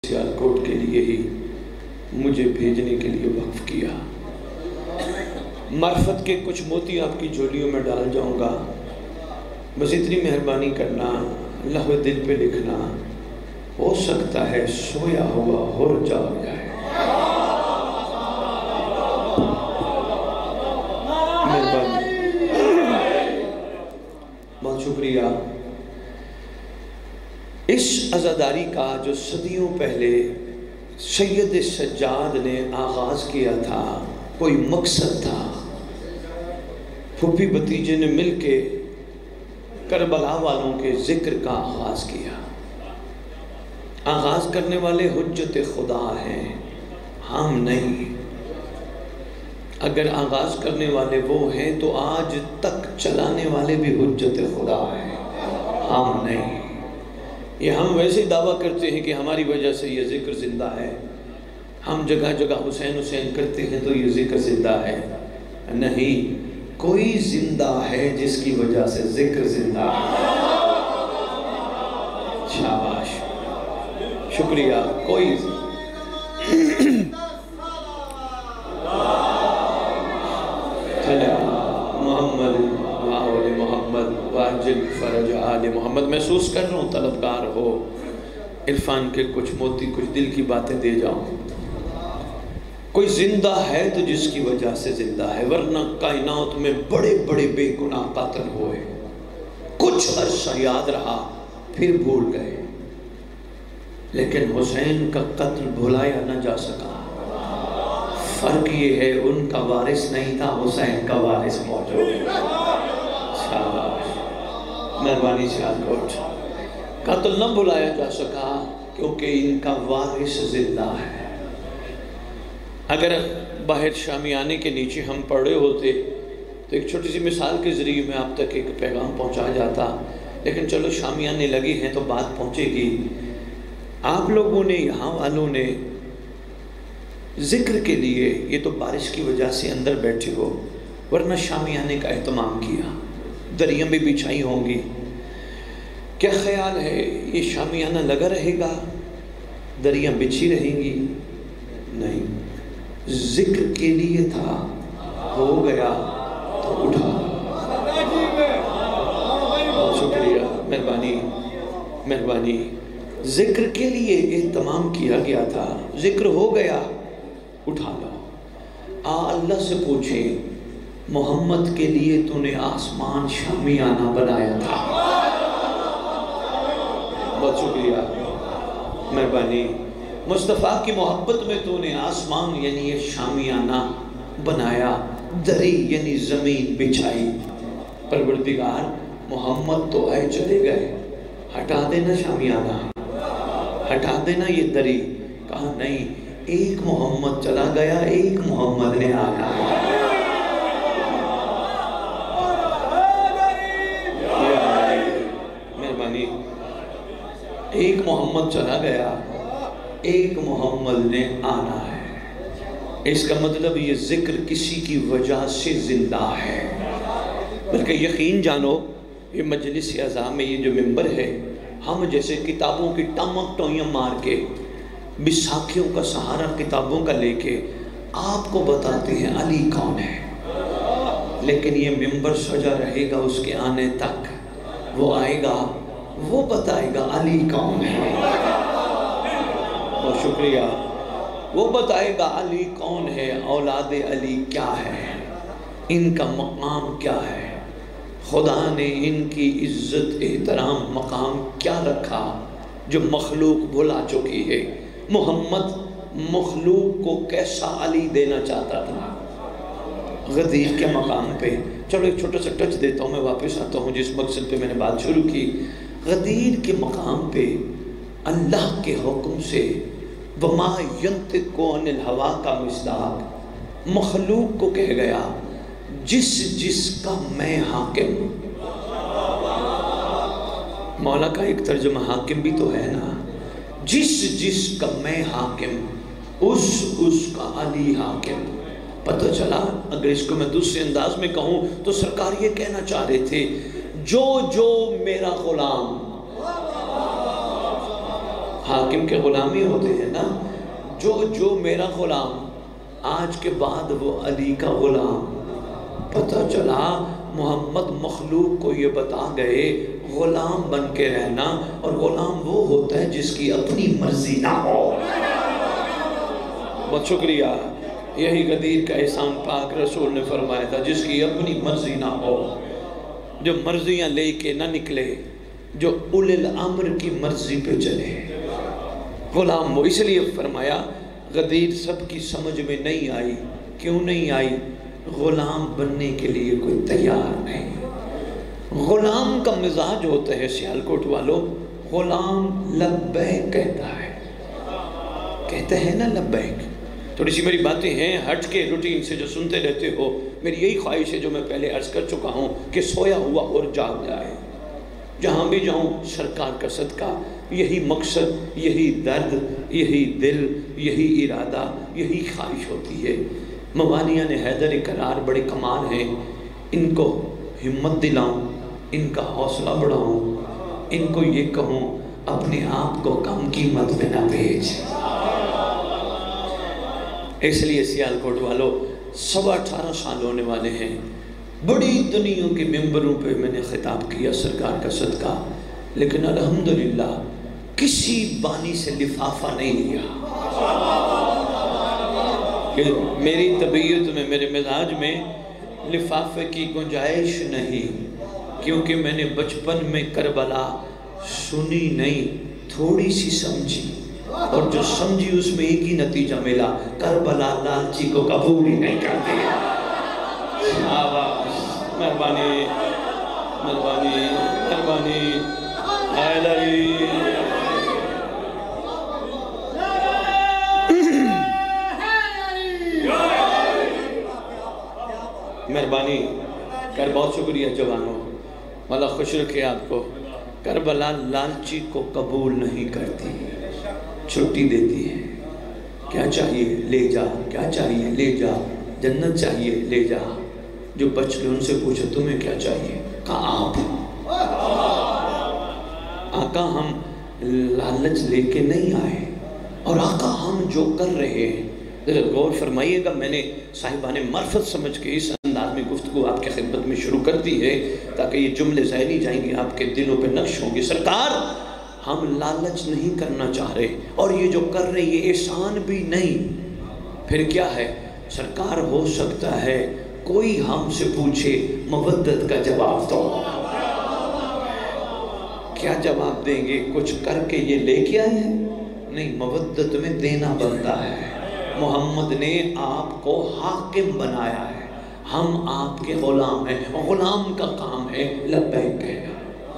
سیالکوٹ کے لیے ہی مجھے بھیجنے کے لیے وقف کیا۔ معرفت کے کچھ موتی آپ کی جھولیوں میں ڈال جاؤں گا، بس اتنی مہربانی کرنا، لہو دل پہ لکھنا، ہو سکتا ہے سویا ہوا ہو جاگ جائے۔ مہربانی، بہت شکریہ۔ اس عزاداری کا جو صدیوں پہلے سید سجاد نے آغاز کیا تھا، کوئی مقصد تھا۔ پھوپھی بھتیجے نے مل کے کربلا والوں کے ذکر کا آغاز کیا۔ آغاز کرنے والے حجت خدا ہیں، ہم نہیں۔ اگر آغاز کرنے والے وہ ہیں تو آج تک چلانے والے بھی حجت خدا ہیں، ہم نہیں۔ یہ ہم ویسے دعویٰ کرتے ہیں کہ ہماری وجہ سے یہ ذکر زندہ ہے، ہم جگہ جگہ حسین حسین کرتے ہیں تو یہ ذکر زندہ ہے، نہیں، کوئی زندہ ہے جس کی وجہ سے ذکر زندہ ہے۔ شاباش، شکریہ۔ کوئی محمد وآل محمد واجل فرج آل محمد۔ محسوس کر رہا ہوں طلبگار ہو، عرفان کے کچھ موتی، کچھ دل کی باتیں دے جاؤں۔ کوئی زندہ ہے تو جس کی وجہ سے زندہ ہے، ورنہ کائنات میں بڑے بڑے بے گناہ قاتل ہوئے، کچھ عرصہ یاد رہا پھر بھول گئے، لیکن حسین کا قتل بھلایا نہ جا سکا۔ فرق یہ ہے ان کا وارث نہیں تھا، حسین کا وارث موجود۔ شاباش، مہربانی سیالکوٹ۔ قتل نہ بھلایا جا سکا کیونکہ ان کا وارث زندہ ہے۔ اگر باہر شامیانے کے نیچے ہم پڑے ہوتے تو ایک چھوٹی سی مثال کے ذریعے میں آپ تک ایک پیغام پہنچا جاتا، لیکن چلو شامیانے لگی ہیں تو بات پہنچے گی۔ آپ لوگوں نے، یہاں والوں نے ذکر کے لیے، یہ تو بارش کی وجہ سے اندر بیٹھے ہو، ورنہ شامیانے کا اہتمام کیا، دریاں بھی بچھائی ہوں گی۔ کیا خیال ہے یہ شامیانہ لگا رہے گا، دریاں بچھی رہیں گی؟ نہیں، ذکر کے لیے تھا، ہو گیا تو اٹھا۔ بہت شکریہ، مہربانی، مہربانی۔ ذکر کے لیے اہتمام کیا گیا تھا، ذکر ہو گیا، اٹھا لو۔ اللہ سے پوچھیں، محمد کے لیے تو نے آسمان شامیانہ بنایا تھا۔ بہت شکریہ، مہربانی۔ مصطفیٰ کی محبت میں تو نے آسمان یعنی یہ شامیانہ بنایا، دری یعنی زمین بچھائی۔ پروردگار، محمد تو آئے چلے گئے، ہٹا دینا شامیانہ، ہٹا دینا یہ دری۔ کہا نہیں، ایک محمد چلا گیا، ایک محمد نے آنا ہے۔ مہربانی، ایک محمد چلا گیا، ایک محمد نے آنا ہے۔ اس کا مطلب یہ ذکر کسی کی وجہ سے زندہ ہے، بلکہ یقین جانو یہ مجلس اعظام میں یہ جو ممبر ہے، ہم جیسے کتابوں کی ٹمک ٹوئیاں مار کے، بساکھیوں کا سہارا کتابوں کا لے کے آپ کو بتاتے ہیں علی کون ہے، لیکن یہ ممبر سجا رہے گا اس کے آنے تک، وہ آئے گا، وہ بتائے گا علی کون ہے۔ بہت شکریہ۔ وہ بتائے گا علی کون ہے، اولاد علی کیا ہے، ان کا مقام کیا ہے، خدا نے ان کی عزت احترام مقام کیا رکھا جو مخلوق بھلا چکی ہے۔ محمد مخلوق کو کیسا علی دینا چاہتا تھا، غدیر کے مقام پہ۔ چلو ایک چھوٹا سا ٹچ دیتا ہوں، میں واپس آتا ہوں جس مقصد پہ میں نے بات شروع کی۔ غدیر کے مقام پہ اللہ کے حکم سے وما ینطق عن الہوا کا مصداق مخلوق کو کہہ گیا، جس جس کا میں حاکم۔ مولا کا ایک ترجمہ حاکم بھی تو ہے نا، جس جس کا میں حاکم، اس کا علی حاکم۔ پتہ چلا، اگر اس کو میں دوسرے انداز میں کہوں تو سرکار یہ کہنا چاہ رہے تھے، جو جو میرا غلام حاکم کے غلامی ہوتے ہیں نا، جو میرا غلام آج کے بعد وہ علی کا غلام، پتہ چلا محمد مخلوق کو یہ بتا گئے غلام بن کے رہنا، اور غلام وہ ہوتا ہے جس کی اپنی مرضی نہ ہو۔ بہت شکریہ، یہی غدیر کا احسان پاک رسول نے فرمایا تھا، جس کی اپنی مرضی نہ ہو، جو مرضیاں لے کے نہ نکلے، جو اولی الامر کی مرضی پہ چلے، غلام وہ۔ اس لیے فرمایا غدیر سب کی سمجھ میں نہیں آئی۔ کیوں نہیں آئی؟ غلام بننے کے لیے کوئی تیار نہیں۔ غلام کا مزاج ہوتا ہے سیالکوٹ والوں، غلام لبیک کہتا ہے، کہتے ہیں نا لبیک۔ تھوڑی سی میری باتیں ہیں ہٹ کے روٹین سے جو سنتے رہتے ہو، میری یہی خواہش ہے جو میں پہلے عرض کر چکا ہوں کہ سویا ہوا اور جاگ جائے۔ جہاں بھی جاؤں سرکار کا صدقہ، یہی مقصد، یہی درد، یہی دل، یہی ارادہ، یہی خواہش ہوتی ہے۔ موانیان حیدر کرار بڑے کمال ہیں، ان کو ہمت دلاؤں، ان کا حوصلہ بڑھاؤں، ان کو یہ کہوں اپنے آپ کو کم قیمت میں نہ بیچ۔ اس لیے سیالکوٹ والوں 18.5 سال ہونے والے ہیں، بڑی دنیا کے ممبروں پہ میں نے خطاب کیا سرکار کا صدقہ، لیکن الحمدللہ کسی بانی سے لفافہ نہیں لیا۔ کہ میری طبیعت میں، میرے مزاج میں لفافے کی گنجائش نہیں، کیونکہ میں نے بچپن میں کربلا سنی نہیں، تھوڑی سی سمجھی، اور جو سمجھی اس میں ایک ہی نتیجہ ملا، کربلا لالچی کو قبول ہی نہیں کرتی۔ مہربانی مہربانی مہربانی حیدری۔ مہربانی کر، بہت شکریہ جوانوں، اللہ خوش رکھے آپ کو۔ کربلا لالچی کو قبول نہیں کرتی، چھٹی دیتی ہے۔ کیا چاہیے لے جا، کیا چاہیے لے جا، جنت چاہیے لے جا۔ جو بچ گئے ان سے پوچھا تمہیں کیا چاہیے، کہا آپ۔ آقا ہم لالچ لے کے نہیں آئے، اور آقا ہم جو کر رہے ہیں، غور فرمائیے گا، میں نے صاحبان معرفت سمجھ کے اس انداز میں گفتگو آپ کے خدمت میں شروع کر دی ہے تاکہ یہ جملے ذہنی جائیں گے، آپ کے دلوں پہ نقش ہوں گے۔ سرکار ہم لالچ نہیں کرنا چاہ رہے، اور یہ جو کر رہے یہ احسان بھی نہیں، پھر کیا ہے سرکار؟ ہو سکتا ہے کوئی ہم سے پوچھے مودت کا جواب دو، کیا جواب دیں گے؟ کچھ کر کے یہ لے کے آئے ہیں؟ نہیں، مودت میں دینا بنتا ہے۔ محمد نے آپ کو حاکم بنایا ہے، ہم آپ کے غلام ہیں، غلام کا کام ہے لبیک کہنا۔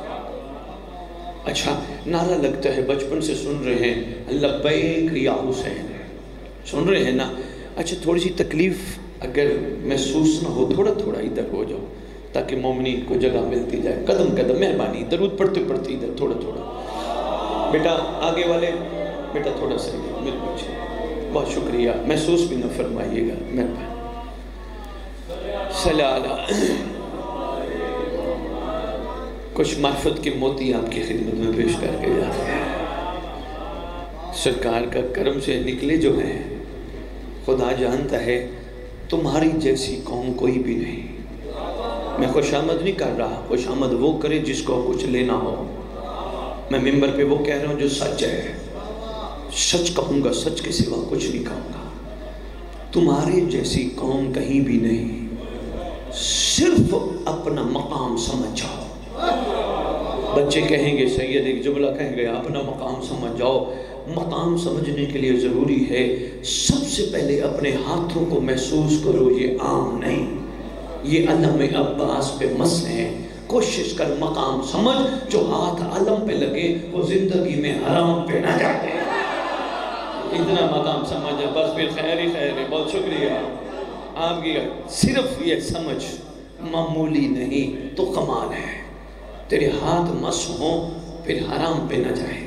اچھا نعرہ لگتا ہے، بچپن سے سن رہے ہیں لبیک یا حسین، سن رہے ہیں نا؟ اچھا تھوڑی سی تکلیف اگر محسوس نہ ہو، تھوڑا تھوڑا ادھر ہو جاؤ تاکہ مومنین کو جگہ ملتی جائے، قدم قدم، مہربانی درود پڑھتے پڑھتے ادھر تھوڑا تھوڑا۔ بیٹا آگے والے بیٹا تھوڑا سا میرے پیچھے، بہت شکریہ، محسوس بھی نہ فرمائیے گا، مہربانی۔ صلی اللہ کچھ معرفت کے موتی آپ کی خدمت میں پیش کر کے جاتے ہیں۔ سرکار کا کرم سے نکلے جو ہیں، خدا جانتا ہے تمہاری جیسی قوم کوئی بھی نہیں۔ میں خوش آمد نہیں کر رہا، خوش آمد وہ کرے جس کو کچھ لینا ہو۔ میں ممبر پہ وہ کہہ رہا ہوں جو سچ ہے، سچ کہوں گا، سچ کے سوا کچھ نہیں کہوں گا۔ تمہارے جیسی قوم کہیں بھی نہیں، صرف اپنا مقام سمجھ جاؤ۔ بچے کہیں گے، سید ایک جملہ کہیں گے، اپنا مقام سمجھ جاؤ۔ مقام سمجھنے کے لیے ضروری ہے سب سے پہلے اپنے ہاتھوں کو محسوس کرو، یہ عام نہیں، یہ علم عباس پہ مس ہیں۔ کوشش کر مقام سمجھ، جو ہاتھ علم پہ لگے وہ زندگی میں حرام پہ نہ جائے۔ اتنا مقام سمجھ ہے بس، پھر خیر ہی خیر ہے۔ بہت شکریہ آپ کی، صرف یہ سمجھ معمولی نہیں تو کمال ہے۔ تیرے ہاتھ مس ہوں پھر حرام پہ نہ جائے۔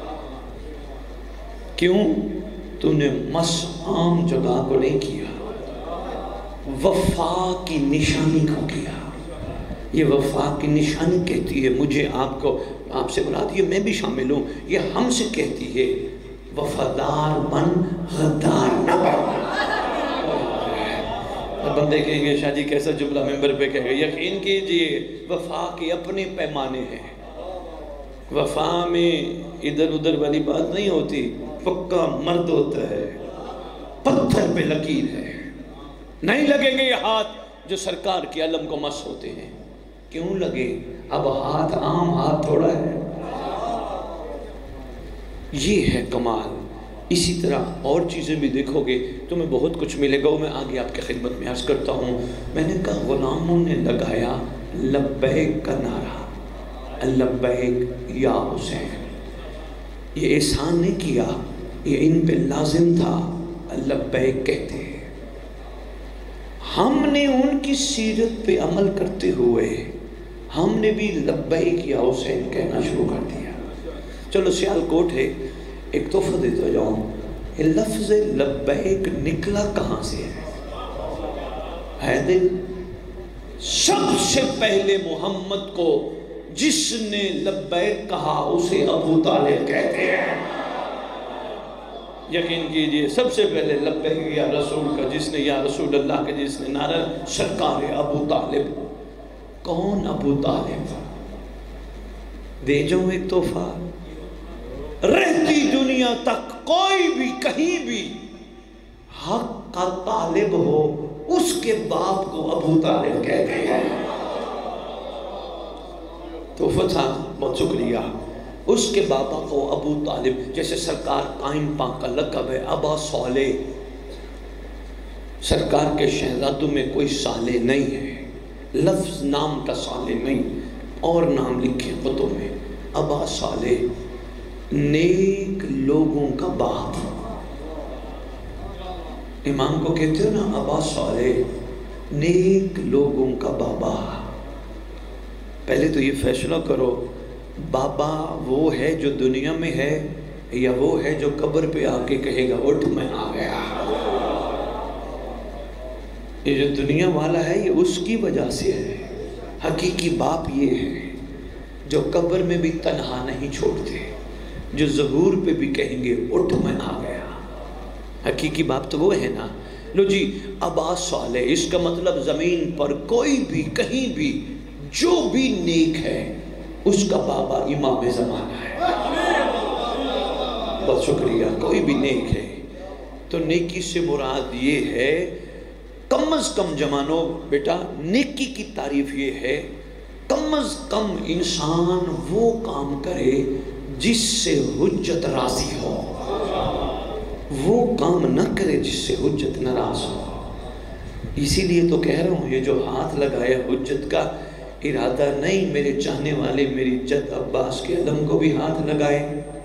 کیوں؟ تو نے مس عام جگہ کو نہیں کیا، وفا کی نشانی کو کیا۔ یہ وفا کی نشانی کہتی ہے مجھے آپ کو، آپ سے مراد یہ میں بھی شامل ہوں، یہ ہم سے کہتی ہے وفادار بن غدار نہ بن۔ بندے کہیں گے شاہ جی کیسا جملہ ممبر پہ کہے گا، یقین کیجئے وفا کے اپنے پیمانے ہیں، وفا میں ادھر ادھر والی بات نہیں ہوتی، پکا مرد ہوتا ہے، پتھر پہ لکیر ہے، نہیں لگیں گے یہ ہاتھ جو سرکار کے علم کو مس ہوتے ہیں۔ کیوں لگے؟ اب ہاتھ عام ہاتھ تھوڑا ہے، یہ ہے کمال۔ اسی طرح اور چیزیں بھی دیکھو گے تمہیں بہت کچھ ملے گا، میں آگے آپ کی خدمت میں عرض کرتا ہوں۔ میں نے کہا غلاموں نے لگایا لبیک کا نعرہ، لبیک یا حسین، یہ احسان نہیں کیا، یہ ان پہ لازم تھا، لبیک کہتے ہیں۔ ہم نے ان کی سیرت پہ عمل کرتے ہوئے ہم نے بھی لبیک یا حسین کہنا شروع کر دیا۔ چلو سیالکوٹ ہے، ایک تحفہ دیتا جاؤں، یہ لفظ لبیک نکلا کہاں سے ہے دل؟ سب سے پہلے محمد کو جس نے لبیک کہا اسے ابو طالب کہتے ہیں۔ یقین کیجئے سب سے پہلے لبیک یا رسول کا جس نے، یا رسول اللہ کا جس نے نعرہ، سرکار ابو طالب۔ کون ابو طالب؟ دے جاؤں ایک تحفہ، رہتی دنیا تک کوئی بھی کہیں بھی حق کا طالب ہو اس کے باپ کو ابو طالب کہتے ہیں۔ تحفہ تھا، بہت شکریہ۔ اس کے بابا کو ابو طالب، جیسے سرکار قائم پاک کا لقب ہے ابا صالح، سرکار کے شہزادوں میں کوئی صالح نہیں ہے، لفظ نام کا صالح نہیں، اور نام لکھے کتب میں، ابا صالح نیک لوگوں کا باپ۔ امام کو کہتے ہو نا ابا صالح نیک لوگوں کا بابا۔ پہلے تو یہ فیصلہ کرو بابا وہ ہے جو دنیا میں ہے یا وہ ہے جو قبر پہ آ کے کہے گا اٹھ میں آ گیا؟ یہ جو دنیا والا ہے یہ اس کی وجہ سے ہے، حقیقی باپ یہ ہے جو قبر میں بھی تنہا نہیں چھوڑتے، جو ظہور پہ بھی کہیں گے اٹھ میں آ گیا۔ حقیقی باپ تو وہ ہے نا۔ لو جی ابا صالح، اس کا مطلب زمین پر کوئی بھی کہیں بھی جو بھی نیک ہے اس کا بابا امام زمانہ ہے۔ بہت شکریہ۔ کوئی بھی نیک ہے تو نیکی سے مراد یہ ہے، کم از کم جمانو بیٹا نیکی کی تعریف یہ ہے کم از کم انسان وہ کام کرے جس سے حجت راضی ہو، وہ کام نہ کرے جس سے حجت ناراض ہو۔ اسی لیے تو کہہ رہا ہوں یہ جو ہاتھ لگایا حجت کا ارادہ نہیں، میرے چاہنے والے میری جد عباس کے علم کو بھی ہاتھ لگائے،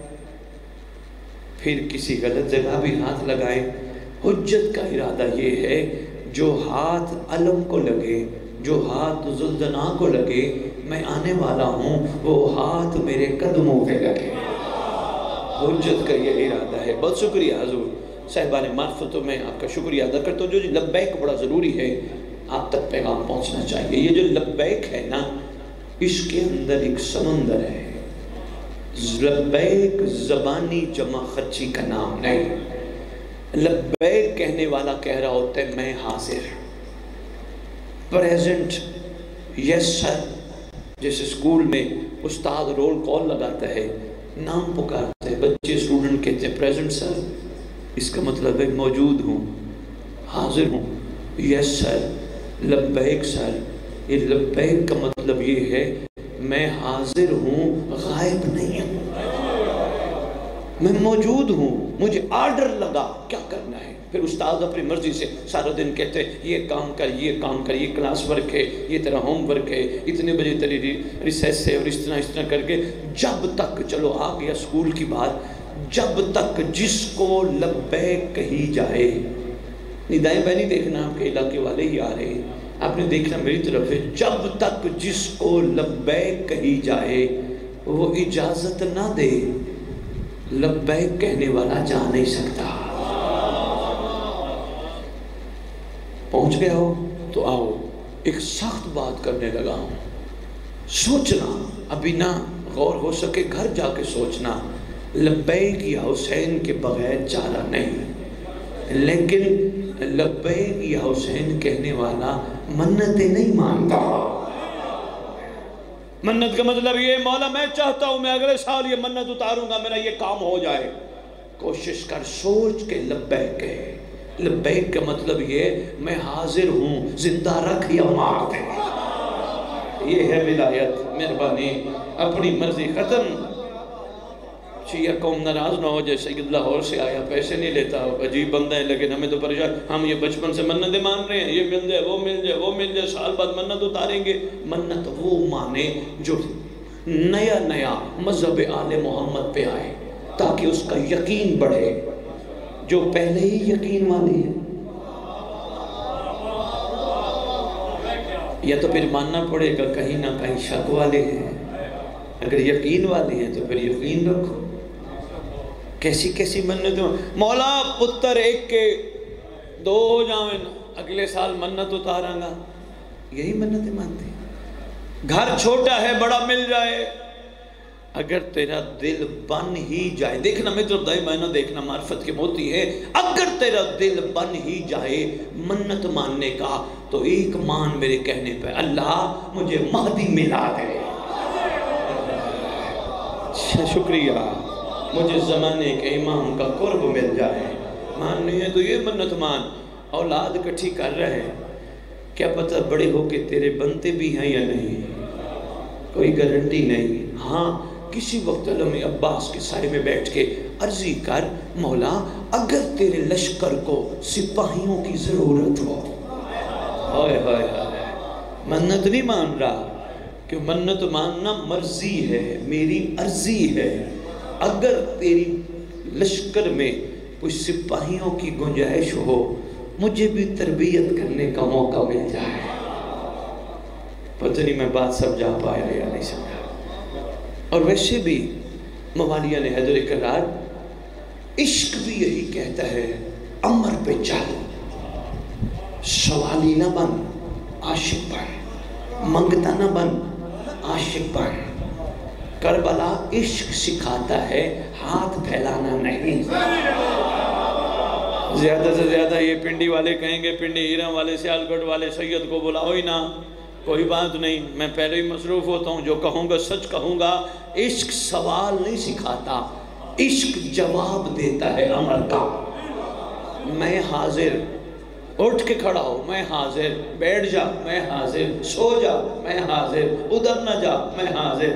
پھر کسی غلط جگہ بھی ہاتھ لگائے۔ حجت کا ارادہ یہ ہے جو ہاتھ علم کو لگے، جو ہاتھ ذوالجلال کو لگے، میں آنے والا ہوں، وہ ہاتھ میرے قدموں پہ لگے۔ حجت کا یہ ارادہ ہے۔ بہت شکریہ حضور صاحبان معرفتوں میں آپ کا شکریہ ادا کرتا ہوں۔ جو لبیک بڑا ضروری ہے، آپ تک پیغام پہنچنا چاہیے۔ یہ جو لبیک ہے نا، اس کے اندر ایک سمندر ہے۔ لبیک زبانی جمع خچی کا نام نہیں، لبیک کہنے والا کہہ رہا ہوتا ہے میں حاضر، پریزنٹ، یس سر۔ جیسے اسکول میں استاد رول کال لگاتا ہے، نام پکارتے ہیں بچے، اسٹوڈنٹ کہتے ہیں پریزنٹ سر، اس کا مطلب ہے موجود ہوں، حاضر ہوں، یس سر، لبیک سر۔ یہ لبیک کا مطلب یہ ہے میں حاضر ہوں، غائب نہیں ہوں، میں موجود ہوں، مجھے آرڈر لگا کیا کرنا ہے۔ پھر استاد اپنی مرضی سے سارا دن کہتے ہیں یہ کام کر، یہ کام کر، یہ کلاس ورک ہے، یہ تیرا ہوم ورک ہے، اتنے بجے تیری ریسیس ہے، اور اس طرح کر کے جب تک، چلو آ گیا اسکول کی بات، جب تک جس کو لبیک کہی جائے، ندائیں بینی دیکھنا آپ کے علاقے والے ہی آ رہے ہیں، آپ نے دیکھنا میری طرف ہے، جب تک جس کو لبیک کہی جائے وہ اجازت نہ دے، لبیک کہنے والا جا نہیں سکتا۔ پہنچ گیا ہو تو آؤ، ایک سخت بات کرنے لگا ہوں۔ سوچنا ابھی نہ غور ہو سکے گھر جا کے سوچنا، لبیک یا حسین کے بغیر چارہ نہیں، لیکن لبیک یا حسین کہنے والا منتیں نہیں مانتا۔ منت کا مطلب یہ مولا میں چاہتا ہوں میں اگلے سال یہ منت اتاروں گا، میرا یہ کام ہو جائے۔ کوشش کر سوچ کے لبیک کہے۔ لبیک کا مطلب یہ میں حاضر ہوں، زندہ رکھ یا مار دے۔ یہ ہے ولایت۔ مہربانی اپنی مرضی ختم۔ شیعہ قوم ناراض نہ ہو جائے سید لاہور سے آیا پیسے نہیں لیتا، عجیب بندہ ہے لیکن ہمیں تو پریشان، ہم یہ بچپن سے منتیں مان رہے ہیں، یہ مل جائے وہ مل جائے وہ مل جائے، سال بعد منت اتاریں گے۔ منت وہ مانے جو نیا نیا مذہب آل محمد پہ آئے تاکہ اس کا یقین بڑھے، جو پہلے ہی یقین والے ہیں یا تو پھر ماننا پڑے گا کہیں نہ کہیں شک والے ہیں، اگر یقین والے ہیں تو پھر یقین رکھو۔ کیسی کیسی منت، مولا پتر ایک کے دو ہو جاویں اگلے سال منت اتاراں گا، یہی منتیں مانتے ہیں۔ گھر چھوٹا ہے بڑا مل جائے، اگر تیرا دل بن ہی جائے، دیکھنا مطلب دائی معنی دیکھنا معرفت کے موتی ہے، اگر تیرا دل بن ہی جائے منت ماننے کا تو ایک مان میرے کہنے پہ، اللہ مجھے مہدی ملا دے۔ شکریہ، مجھے زمانے کے امام کا قرب مل جائے۔ ماننی ہے تو یہ منت مان۔ اولاد کٹھی کر رہے، کیا پتہ بڑے ہو کے تیرے بنتے بھی ہیں یا نہیں، کوئی گارنٹی نہیں۔ ہاں کسی وقت علم عباس کے سائے میں بیٹھ کے عرضی کر، مولا اگر تیرے لشکر کو سپاہیوں کی ضرورت ہو، ہائے ہائے ہائے، منت نہیں مان رہا، کہ منت ماننا مرضی ہے، میری عرضی ہے، اگر تیری لشکر میں کچھ سپاہیوں کی گنجائش ہو، مجھے بھی تربیت کرنے کا موقع مل جائے۔ پتہ نہیں میں بات سمجھا پایا یا نہیں سمجھا۔ اور ویسے بھی موالیہ نے حیدر کرار، عشق بھی یہی کہتا ہے، امر پہ چل، سوالی نہ بن، عاشق بن، منگتا نہ بن، عاشق بن۔ کربلا عشق سکھاتا ہے، ہاتھ پھیلانا نہیں۔ زیادہ سے زیادہ یہ پنڈی والے کہیں گے، پنڈی ہیرا والے، سیالکوٹ والے سید کو بلاؤ ہی نہ، کوئی بات نہیں، میں پہلے ہی مصروف ہوتا ہوں، جو کہوں گا سچ کہوں گا۔ عشق سوال نہیں سکھاتا، عشق جواب دیتا ہے امر کا۔ میں حاضر، اٹھ کے کھڑا ہو، میں حاضر، بیٹھ جا، میں حاضر، سو جا، میں حاضر، ادھر نہ جا، میں حاضر۔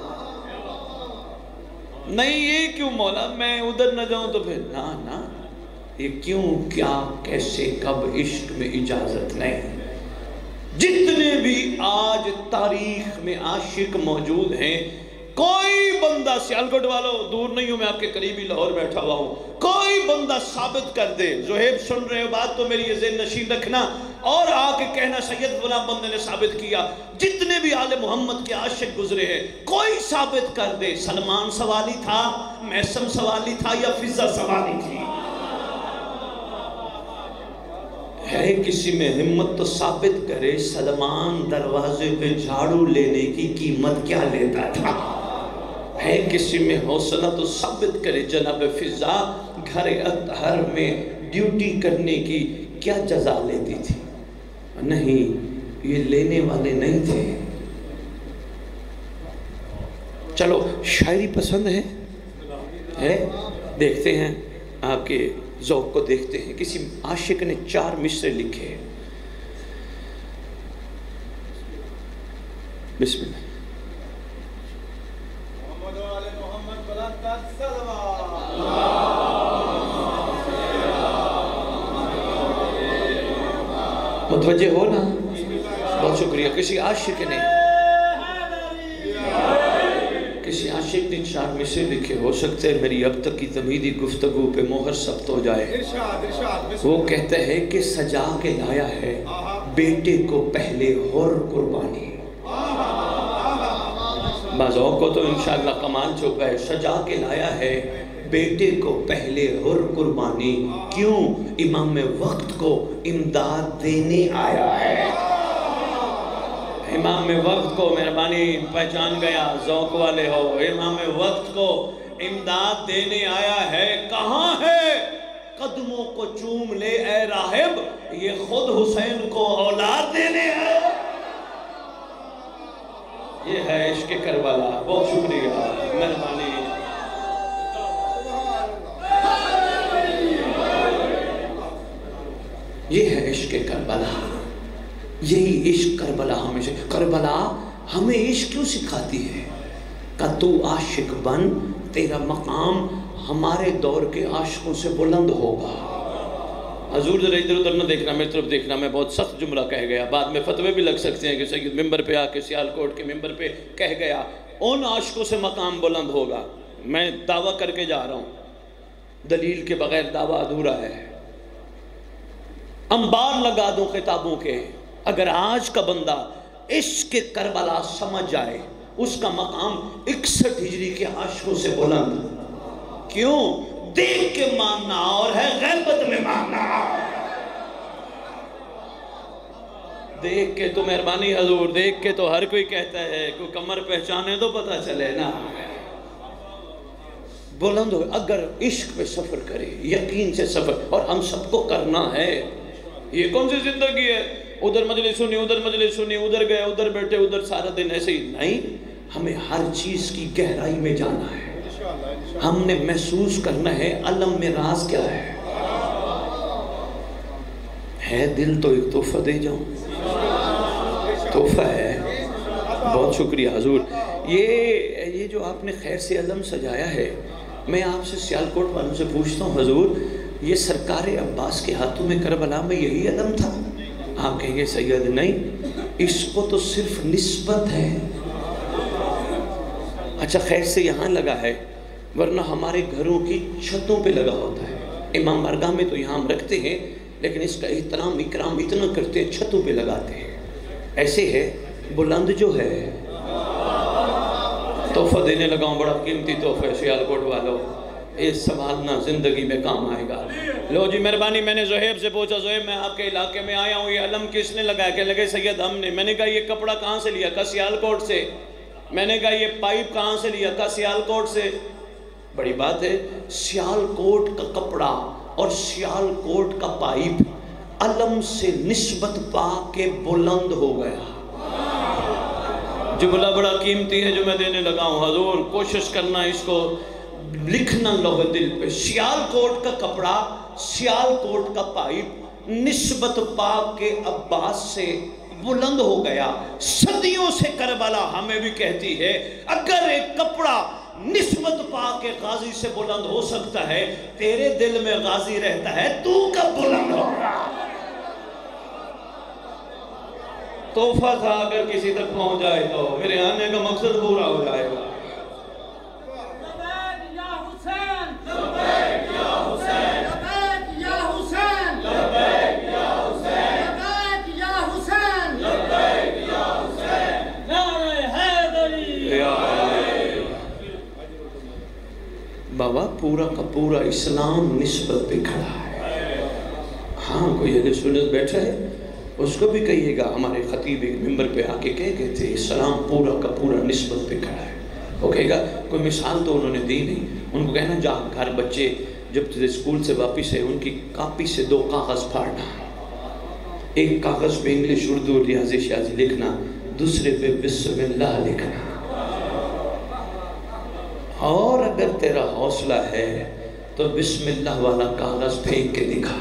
نہیں یہ کیوں مولا میں ادھر نہ جاؤں تو پھر نہ، یہ کیوں کیا کیسے کب عشق میں اجازت نہیں۔ جتنے بھی آج تاریخ میں عاشق موجود ہیں، کوئی بندہ، سیالکوٹ والوں دور نہیں ہوں، میں آپ کے قریبی لاہور بیٹھا ہوا ہوں، کوئی بندہ ثابت کر دے، زہیب سن رہے ہو بات تو میری یہ ذہن نشین رکھنا، اور آ کے کہنا سید فلاں بندے نے ثابت کیا، جتنے بھی آل محمد کے عاشق گزرے ہیں، کوئی ثابت کر دے، سلمان سوالی تھا، میسم سوالی تھا یا فضہ سوالی تھی؟ ہے کسی میں ہمت تو ثابت کرے، سلمان دروازے پہ جھاڑو لینے کی قیمت کیا لیتا تھا؟ ہے کسی میں حوصلہ تو ثابت کرے، جناب فضہ گھر اطہر میں ڈیوٹی کرنے کی کیا جزا لیتی تھی؟ نہیں، یہ لینے والے نہیں تھے۔ چلو شاعری پسند ہے؟ دیکھتے ہیں آپ کے ذوق کو دیکھتے ہیں۔ کسی عاشق نے 4 مصرے لکھے ہیں، بسم اللہ۔ متوجہ ہو نا؟ بہت شکریہ۔ کسی عاشق نے 4 مصرے لکھے، ہو سکتے ہیں میری اب تک کی تمہیدی گفتگو پہ مہر ثبت ہو جائے۔ وہ کہتا ہے کہ سجا کے لایا ہے بیٹے کو پہلے حر قربانی۔ بعضوں کو تو انشاءاللہ کمال چھپا ہے، سجا کے لایا ہے بیٹے کو پہلے حر قربانی، کیوں؟ امام وقت کو امداد دینے آیا ہے۔ امام وقت کو مہربانی پہچان گیا، ذوق والے ہو، امام وقت کو امداد دینے آیا ہے، کہاں ہے؟ قدموں کو چوم لے اے راہب، یہ خود حسین کو اولاد دینے آیا۔ یہ ہے عشق کربلا۔ بہت شکریہ، مہربانی۔ یہ ہے عشق کربلا، یہی عشق کربلا ہمیں عشق کیوں سکھاتی ہے؟ کہ تو عاشق بن، تیرا مقام ہمارے دور کے عاشقوں سے بلند ہوگا۔ حضور ذرا ادھر ادھر نہ دیکھنا، میری طرف دیکھنا، میں بہت سخت جملہ کہہ گیا، بعد میں فتوے بھی لگ سکتے ہیں کہ سید ممبر پہ آ کے سیالکوٹ کے ممبر پہ کہہ گیا ان عاشقوں سے مقام بلند ہوگا۔ میں دعویٰ کر کے جا رہا ہوں، دلیل کے بغیر دعویٰ ادھورا ہے۔ انبار لگا دوں خطابوں کے، اگر آج کا بندہ عشق کربلا سمجھ جائے، اس کا مقام 61 ہجری کے عاشقوں سے بلند۔ کیوں؟ دیکھ کے ماننا اور ہے غیبت میں ماننا۔ دیکھ کے تو مہربانی حضور، دیکھ کے تو ہر کوئی کہتا ہے، کوئی کمر پہچانے تو پتہ چلے نا۔ بلند ہو، اگر عشق پہ سفر کرے، یقین سے سفر، اور ہم سب کو کرنا ہے۔ یہ کون سی زندگی ہے؟ ادھر مجلس سنی، ادھر مجلس سنی، ادھر گئے، ادھر بیٹھے، ادھر سارا دن ایسے ہی نہیں۔ ہمیں ہر چیز کی گہرائی میں جانا ہے، ہم نے محسوس کرنا ہے علم میں راز کیا ہے دل تو ایک تحفہ دے جاؤں، تحفہ ہے۔ بہت شکریہ حضور۔ یہ جو آپ نے خیر سے علم سجایا ہے، میں آپ سے سیالکوٹ والوں سے پوچھتا ہوں حضور، یہ سرکار عباس کے ہاتھوں میں کربلا میں یہی علم تھا؟ آپ کہیں گے سید نہیں، اس کو تو صرف نسبت ہے۔ اچھا خیر سے یہاں لگا ہے، ورنہ ہمارے گھروں کی چھتوں پہ لگا ہوتا ہے۔ امام بارگاہ میں تو یہاں ہم رکھتے ہیں، لیکن اس کا احترام اکرام اتنا کرتے ہیں چھتوں پہ لگاتے ہیں۔ ایسے ہے بلند جو ہے، تحفہ دینے لگا ہوں، بڑا قیمتی تحفہ ہے سیالکوٹ والوں، یہ سنبھالنا زندگی میں کام آئے گا۔ لو جی مہربانی، میں نے زہیب سے پوچھا، زہیب میں آپ کے علاقے میں آیا ہوں، یہ علم کس نے لگایا؟ کہ لگے سید ہم نے۔ میں نے کہا یہ کپڑا کہاں سے لیا؟ کہا سیالکوٹ سے۔ میں نے کہا یہ پائپ کہاں سے لیا؟ کہا سیالکوٹ سے۔ بڑی بات ہے، سیالکوٹ کا کپڑا اور سیالکوٹ کا پائپ علم سے نسبت پا کے بلند ہو گیا۔ جملہ بڑا قیمتی ہے جو میں دینے لگا ہوں حضور، کوشش کرنا اس کو لکھنا لوگ دل پہ۔ سیالکوٹ کا کپڑا، سیالکوٹ کا پائپ نسبت پا کے عباس سے بلند ہو گیا۔ صدیوں سے کربلا ہمیں بھی کہتی ہے، اگر ایک کپڑا نسبت پا کے غازی سے بلند ہو سکتا ہے، تیرے دل میں غازی رہتا ہے، تو کب بلند ہوگا؟ تحفہ تھا، اگر کسی تک پہنچ جائے تو میرے آنے کا مقصد پورا ہو جائے گا۔ بابا پورا کا پورا اسلام نسبت پہ کھڑا ہے۔ ہاں کوئی اگر سنت بیٹھا ہے اس کو بھی کہیے گا، ہمارے خطیب ایک ممبر پہ آ کے کہہ گئے تھے اسلام پورا کا پورا نسبت پہ کھڑا ہے۔ وہ کہے گا، کوئی مثال تو انہوں نے دی نہیں، ان کو کہنا جا گھر بچے جب اسکول سے واپس ہے ان کی کاپی سے 2 کاغذ پھاڑنا، ایک کاغذ پہ انگلش اردو ریاضی شیاضی لکھنا، دوسرے پہ بسم اللہ لکھنا، اور اگر تیرا حوصلہ ہے تو بسم اللہ والا کاغذ پھینک کے دکھا۔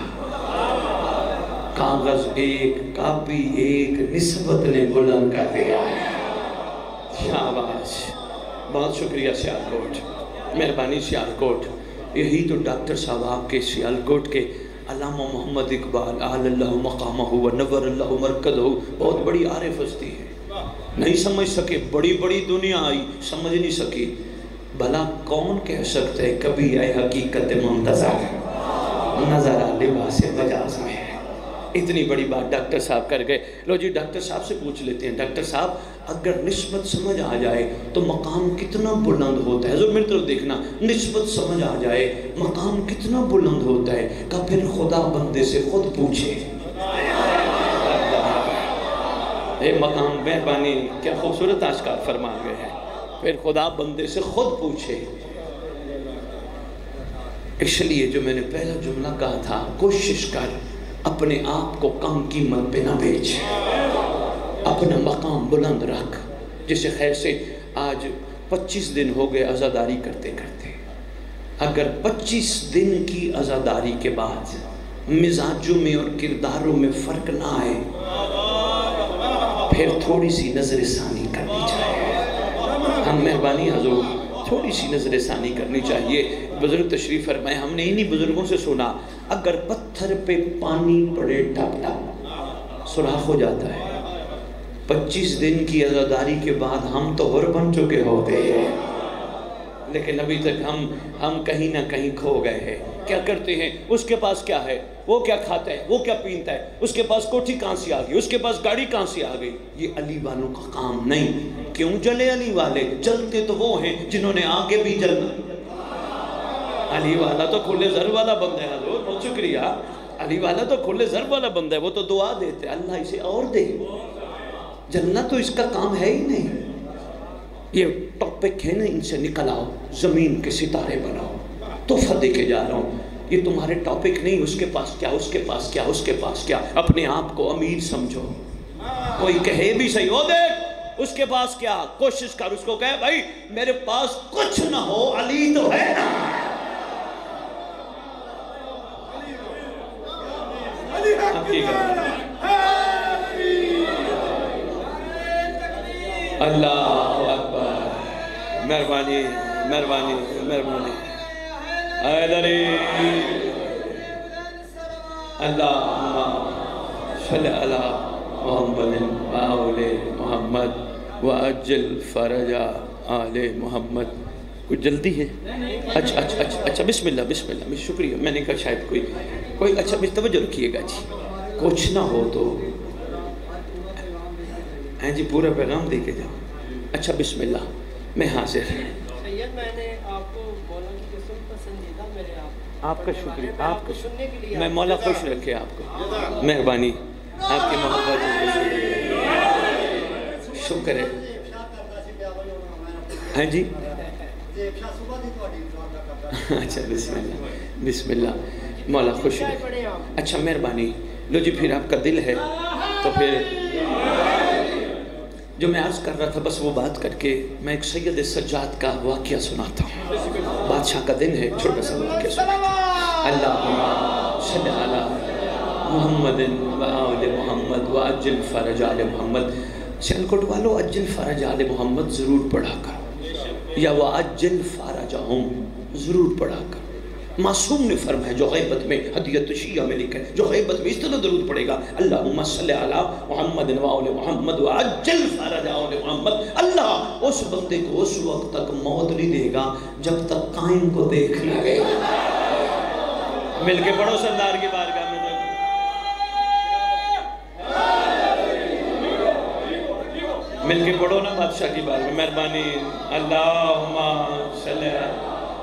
کاغذ ایک، کاپی ایک، نسبت نے بلند کر دیا۔ شاباش، بہت شکریہ سیالکوٹ، مہربانی سیالکوٹ۔ یہی تو ڈاکٹر صاحب آپ کے سیالکوٹ کے علامہ محمد اقبال اعلی اللہ مقامہ و نور اللہ مرکزہ، بہت بڑی عارف ہستی ہے، نہیں سمجھ سکے، بڑی بڑی دنیا آئی سمجھ نہیں سکی۔ بھلا کون کہہ سکتا ہے کبھی اے حقیقت منتظر نظر لباس مجاز میں ہے؟ اتنی بڑی بات ڈاکٹر صاحب کر گئے۔ لو جی ڈاکٹر صاحب سے پوچھ لیتے ہیں، ڈاکٹر صاحب اگر نسبت سمجھ آ جائے تو مقام کتنا بلند ہوتا ہے؟ حضور میری طرف دیکھنا، نسبت سمجھ آ جائے مقام کتنا بلند ہوتا ہے؟ کہ پھر خدا بندے سے خود پوچھے اے مقام مہربانی کیا خوبصورت آشکار فرما گئے ہیں. پھر خدا بندے سے خود پوچھے. اس لیے جو میں نے پہلا جملہ کہا تھا، کوشش کر اپنے آپ کو کم قیمت پہ نہ بیچ، اپنا مقام بلند رکھ. جسے خیر سے آج 25 دن ہو گئے عزاداری کرتے کرتے. اگر 25 دن کی عزاداری کے بعد مزاجوں میں اور کرداروں میں فرق نہ آئے، پھر تھوڑی سی نظر ثانی کرنی چاہیے. ہم مہربانی حضور تھوڑی سی نظر ثانی کرنی چاہیے. بزرگ تشریف فرمائے، ہم نے انہی بزرگوں سے سنا اگر پتھر پہ پانی پڑے ٹپ ٹپ سوراخ ہو جاتا ہے. 25 دن کی عزاداری کے بعد ہم تو غر بن چکے ہوتے ہیں، لیکن ابھی تک ہم کہیں نہ کہیں کھو گئے ہیں. کیا کرتے ہیں؟ اس کے پاس کیا ہے، وہ کیا کھاتا ہے، وہ کیا پینتا ہے، اس کے پاس کوٹھی کہاں سے آ گئی، اس کے پاس گاڑی کہاں سے آ گئی. یہ علی والوں کا کام نہیں. کیوں جلے علی والے؟ جلتے تو وہ ہیں جنہوں نے آگے بھی جلنا. علی والا تو کھلے زر والا بندہ ہے حضور، بہت شکریہ. علی والا تو کھلے زر والا بندہ ہے، وہ تو دعا دیتے اللہ اسے اور دے. جلنا تو اس کا کام ہے ہی نہیں. یہ ٹاپک ہے نا، ان سے نکل آؤ، زمین کے ستارے بناؤ. تحفہ دے کے جا رہا ہوں، یہ تمہارے ٹاپک نہیں. اس کے پاس کیا، اس کے پاس کیا، اس کے پاس کیا. اپنے آپ کو امیر سمجھو. کوئی کہے بھی صحیح ہو، دیکھ اس کے پاس کیا، کوشش کر اس کو کہے بھائی میرے پاس کچھ نہ ہو علی تو ہے نا. اللہ اکبر. مہربانی مہربانی مہربانی. حیدری اللہم صلی علی محمد وآل محمد وعجل فرج آل محمد. کچھ جلدی ہے؟ اچھا بسم اللہ. شکریہ. میں نے کہا شاید کوئی اچھا توجہ رکھیے گا جی، کچھ نہ ہو تو ہیں جی پورا پیغام دے کے جاؤ. اچھا بسم اللہ. میں حاضر. سید میں نے آپ کو بولا کہ قسم پسندیدہ میرے آپ کا شکریہ. آپ کا شکریہ. میں مولا خوش رکھے آپ کو. مہربانی آپ کی محبت. شکر ہے. ہیں جی اچھا بسم اللہ. مولا خوش رکھے. اچھا مہربانی. لو جی پھر آپ کا دل ہے تو پھر جو میں عرض کر رہا تھا بس وہ بات کر کے میں ایک سید سجاد کا واقعہ سناتا ہوں. بادشاہ کا دن ہے، چھوٹا سا واقعہ سناتا ہوں. اللہم صلی علی محمد وآل محمد وعجل فرج آل محمد. سیالکوٹ والو عجل فرج آل محمد ضرور پڑھا کرو، یا وعجل فرجہم ضرور پڑھا کرو. معصوم نے فرمایا جو غیبت میں ہدیت شیعہ میں لکھا ہے، جو غیبت میں اس طرح درود پڑے گا اللہم صلی علی محمد وآل محمد وعجل فرج آل محمد. اللہ اس بندے کو اس وقت تک موت نہیں دے گا جب تک قائم کو دیکھ نہ گئے. مل کے پڑھو سردار کی بارگاہ میں. مل کے پڑھو نا بادشاہ کی بارگاہ. مہربانی. اللہم صلی علی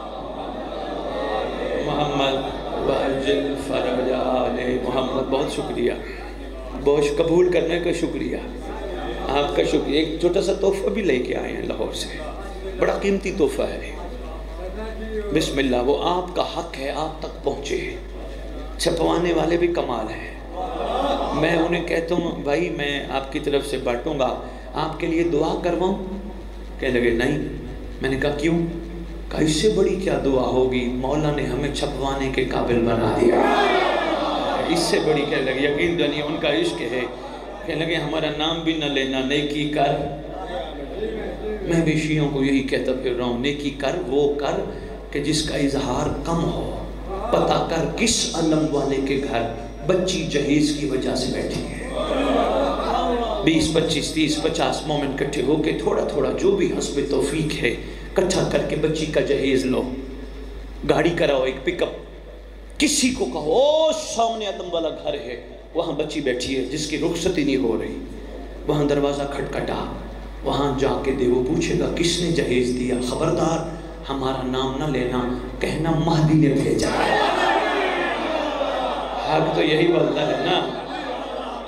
محمد وعجل فرج آل محمد. بہت شکریہ، بہت قبول کرنے کا شکریہ، آپ کا شکریہ. ایک چھوٹا سا تحفہ بھی لے کے آئے ہیں لاہور سے، بڑا قیمتی تحفہ ہے. بسم اللہ. وہ آپ کا حق ہے آپ تک پہنچے. چھپوانے والے بھی کمال ہیں. میں انہیں کہتا ہوں بھائی میں آپ کی طرف سے بانٹوں گا، آپ کے لیے دعا کرواؤں؟ کہنے لگے نہیں. میں نے کہا کیوں؟ کہا اس سے بڑی کیا دعا ہوگی، مولا نے ہمیں چھپوانے کے قابل بنا دیا. اس سے بڑی کہنے لگے یقین جانیے ان کا عشق ہے. کہنے لگے ہمارا نام بھی نہ لینا، نیکی کر. میں بھی شیعوں کو یہی کہتا پھر رہا ہوں، نیکی کر وہ کر کہ جس کا اظہار کم ہو. پتہ کر کس علم والے کے گھر بچی جہیز کی وجہ سے بیٹھی ہے. 20 25 30 50 مومن کٹھے ہو کے تھوڑا تھوڑا جو بھی حسب توفیق ہے کٹھا کر کے بچی کا جہیز لو. گاڑی کراؤ، ایک پک اپ. کسی کو کہو سامنے عدم والا گھر ہے، وہاں بچی بیٹھی ہے جس کی رخصتی نہیں ہو رہی. وہاں دروازہ کھٹکھٹا، وہاں جا کے دے. وہ پوچھے گا کس نے جہیز دیا؟ خبردار ہمارا نام نہ لینا، کہنا مہدی نے بھیجا ہے. حق تو یہی بولتا ہے نا.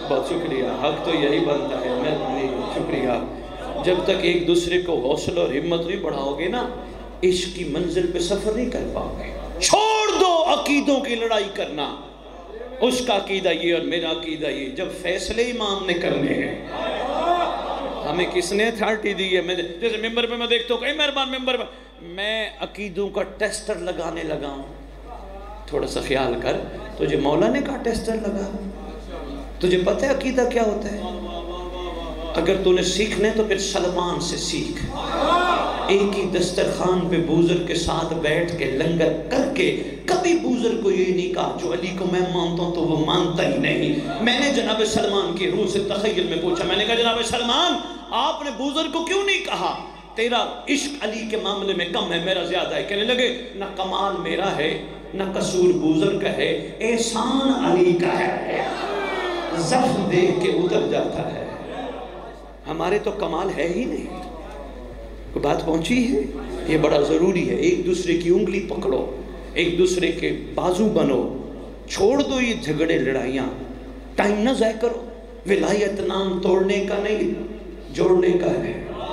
بہت شکریہ، حق تو یہی بنتا ہے، مہربانی، شکریہ۔ جب تک ایک دوسرے کو حوصلہ اور ہمت نہیں بڑھاؤ گے نا، عشق کی منزل پہ سفر نہیں کر پاؤ گے۔ چھوڑ دو عقیدوں کی لڑائی کرنا، اس کا عقیدہ یہ اور میرا عقیدہ یہ، جب فیصلے امام نے کرنے ہیں۔ ہمیں کس نے اتھارٹی دی ہے؟ جیسے ممبر پہ میں دیکھتا ہوں، مہربان ممبر پہ، میں عقیدوں کا ٹیسٹر لگانے لگا ہوں۔ تھوڑا سا خیال کر، تجھے مولا نے کہا ٹیسٹر لگا؟ تجھے پتہ ہے عقیدہ کیا ہوتا ہے؟ اگر تو نے سیکھنے تو پھر سلمان سے سیکھ۔ ایک ہی دسترخوان پہ بزرگ کے ساتھ بیٹھ کے لنگر کر کے کبھی بزرگ کو یہ نہیں کہا جو علی کو میں مانتا ہوں تو وہ مانتا ہی نہیں۔ میں نے جناب سلمان کی روح سے تخیل میں پوچھا، میں نے کہا جناب سلمان آپ نے بزرگ کو کیوں نہیں کہا تیرا عشق علی کے معاملے میں کم ہے، میرا زیادہ ہے؟ کہنے لگے نہ کمال میرا ہے نہ قصور بزرگ کا ہے، احسان علی کا ہے، زخم دیکھ کے اتر جاتا ہے۔ ہمارے تو کمال ہے ہی نہیں۔ کوئی بات پہنچی ہے؟ یہ بڑا ضروری ہے، ایک دوسرے کی انگلی پکڑو، ایک دوسرے کے بازو بنو، چھوڑ دو یہ جھگڑے لڑائیاں، ٹائم نہ ضائع کرو۔ ولایت نام توڑنے کا نہیں، جوڑنے کا ہے۔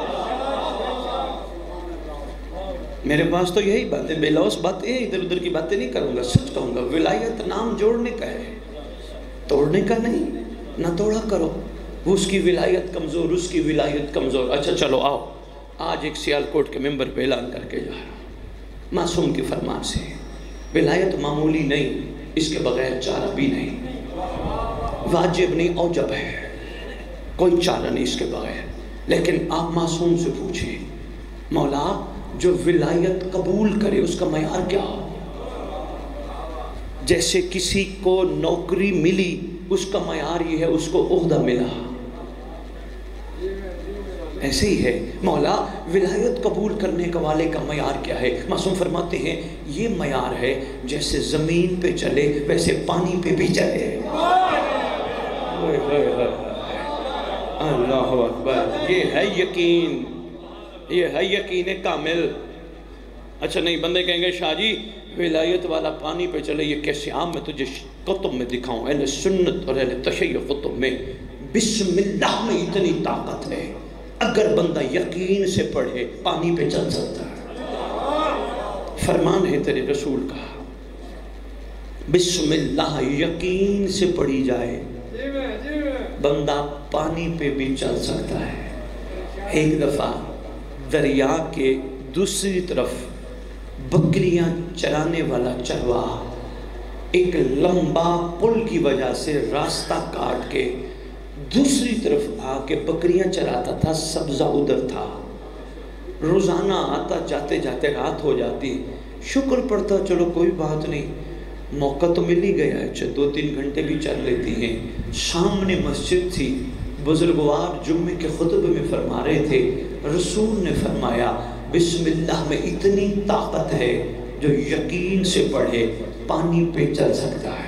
میرے پاس تو یہی باتیں، بے لوث باتیں، ادھر ادھر کی باتیں نہیں کروں گا، سچ کہوں گا۔ ولایت نام جوڑنے کا ہے، توڑنے کا نہیں، نہ توڑا کرو۔ وہ اس کی ولایت کمزور، اس کی ولایت کمزور۔ اچھا چلو آؤ، آج ایک سیالکوٹ کے ممبر پہ اعلان کر کے جا رہا ہوں معصوم کی فرمان سے، ولایت معمولی نہیں، اس کے بغیر چارہ بھی نہیں، واجب نہیں، اوجب ہے، کوئی چارہ نہیں اس کے بغیر۔ لیکن آپ معصوم سے پوچھیں، مولا جو ولایت قبول کرے اس کا معیار کیا ہو؟ جیسے کسی کو نوکری ملی اس کا معیار یہ ہے اس کو عہدہ ملا، ایسے ہی ہے مولا ولایت قبول کرنے کا والے کا معیار کیا ہے؟ معصوم فرماتے ہیں یہ معیار ہے جیسے زمین پہ چلے ویسے پانی پہ بھی چلے۔ اللہ اکبر، یہ ہے یقین، یہ ہے یقین کامل۔ اچھا نہیں، بندے کہیں گے شاہ جی ولایت والا پانی پہ چلے یہ کیسے؟ عام میں تجھے کتب میں دکھاؤں، اہل سنت اور اہل تشیع کتب میں بسم اللہ میں اتنی طاقت ہے، اگر بندہ یقین سے پڑھے پانی پہ چل سکتا ہے۔ فرمان ہے تیرے رسول کا، بسم اللہ یقین سے پڑھی جائے بندہ پانی پہ بھی چل سکتا ہے۔ ایک دفعہ دریا کے دوسری طرف بکریاں چرانے والا چرواہا ایک لمبا پل کی وجہ سے راستہ کاٹ کے دوسری طرف آ کے بکریاں چراتا تھا، سبزہ ادھر تھا، روزانہ آتا، جاتے جاتے رات ہو جاتی، شکر پڑتا چلو کوئی بات نہیں، موقع تو مل ہی گیا ہے، 2-3 گھنٹے بھی چل لیتی ہیں۔ سامنے مسجد تھی، بزرگوار جمعے کے خطبے میں فرما رہے تھے، رسول نے فرمایا بسم اللہ میں اتنی طاقت ہے جو یقین سے پڑھے پانی پہ چل سکتا ہے۔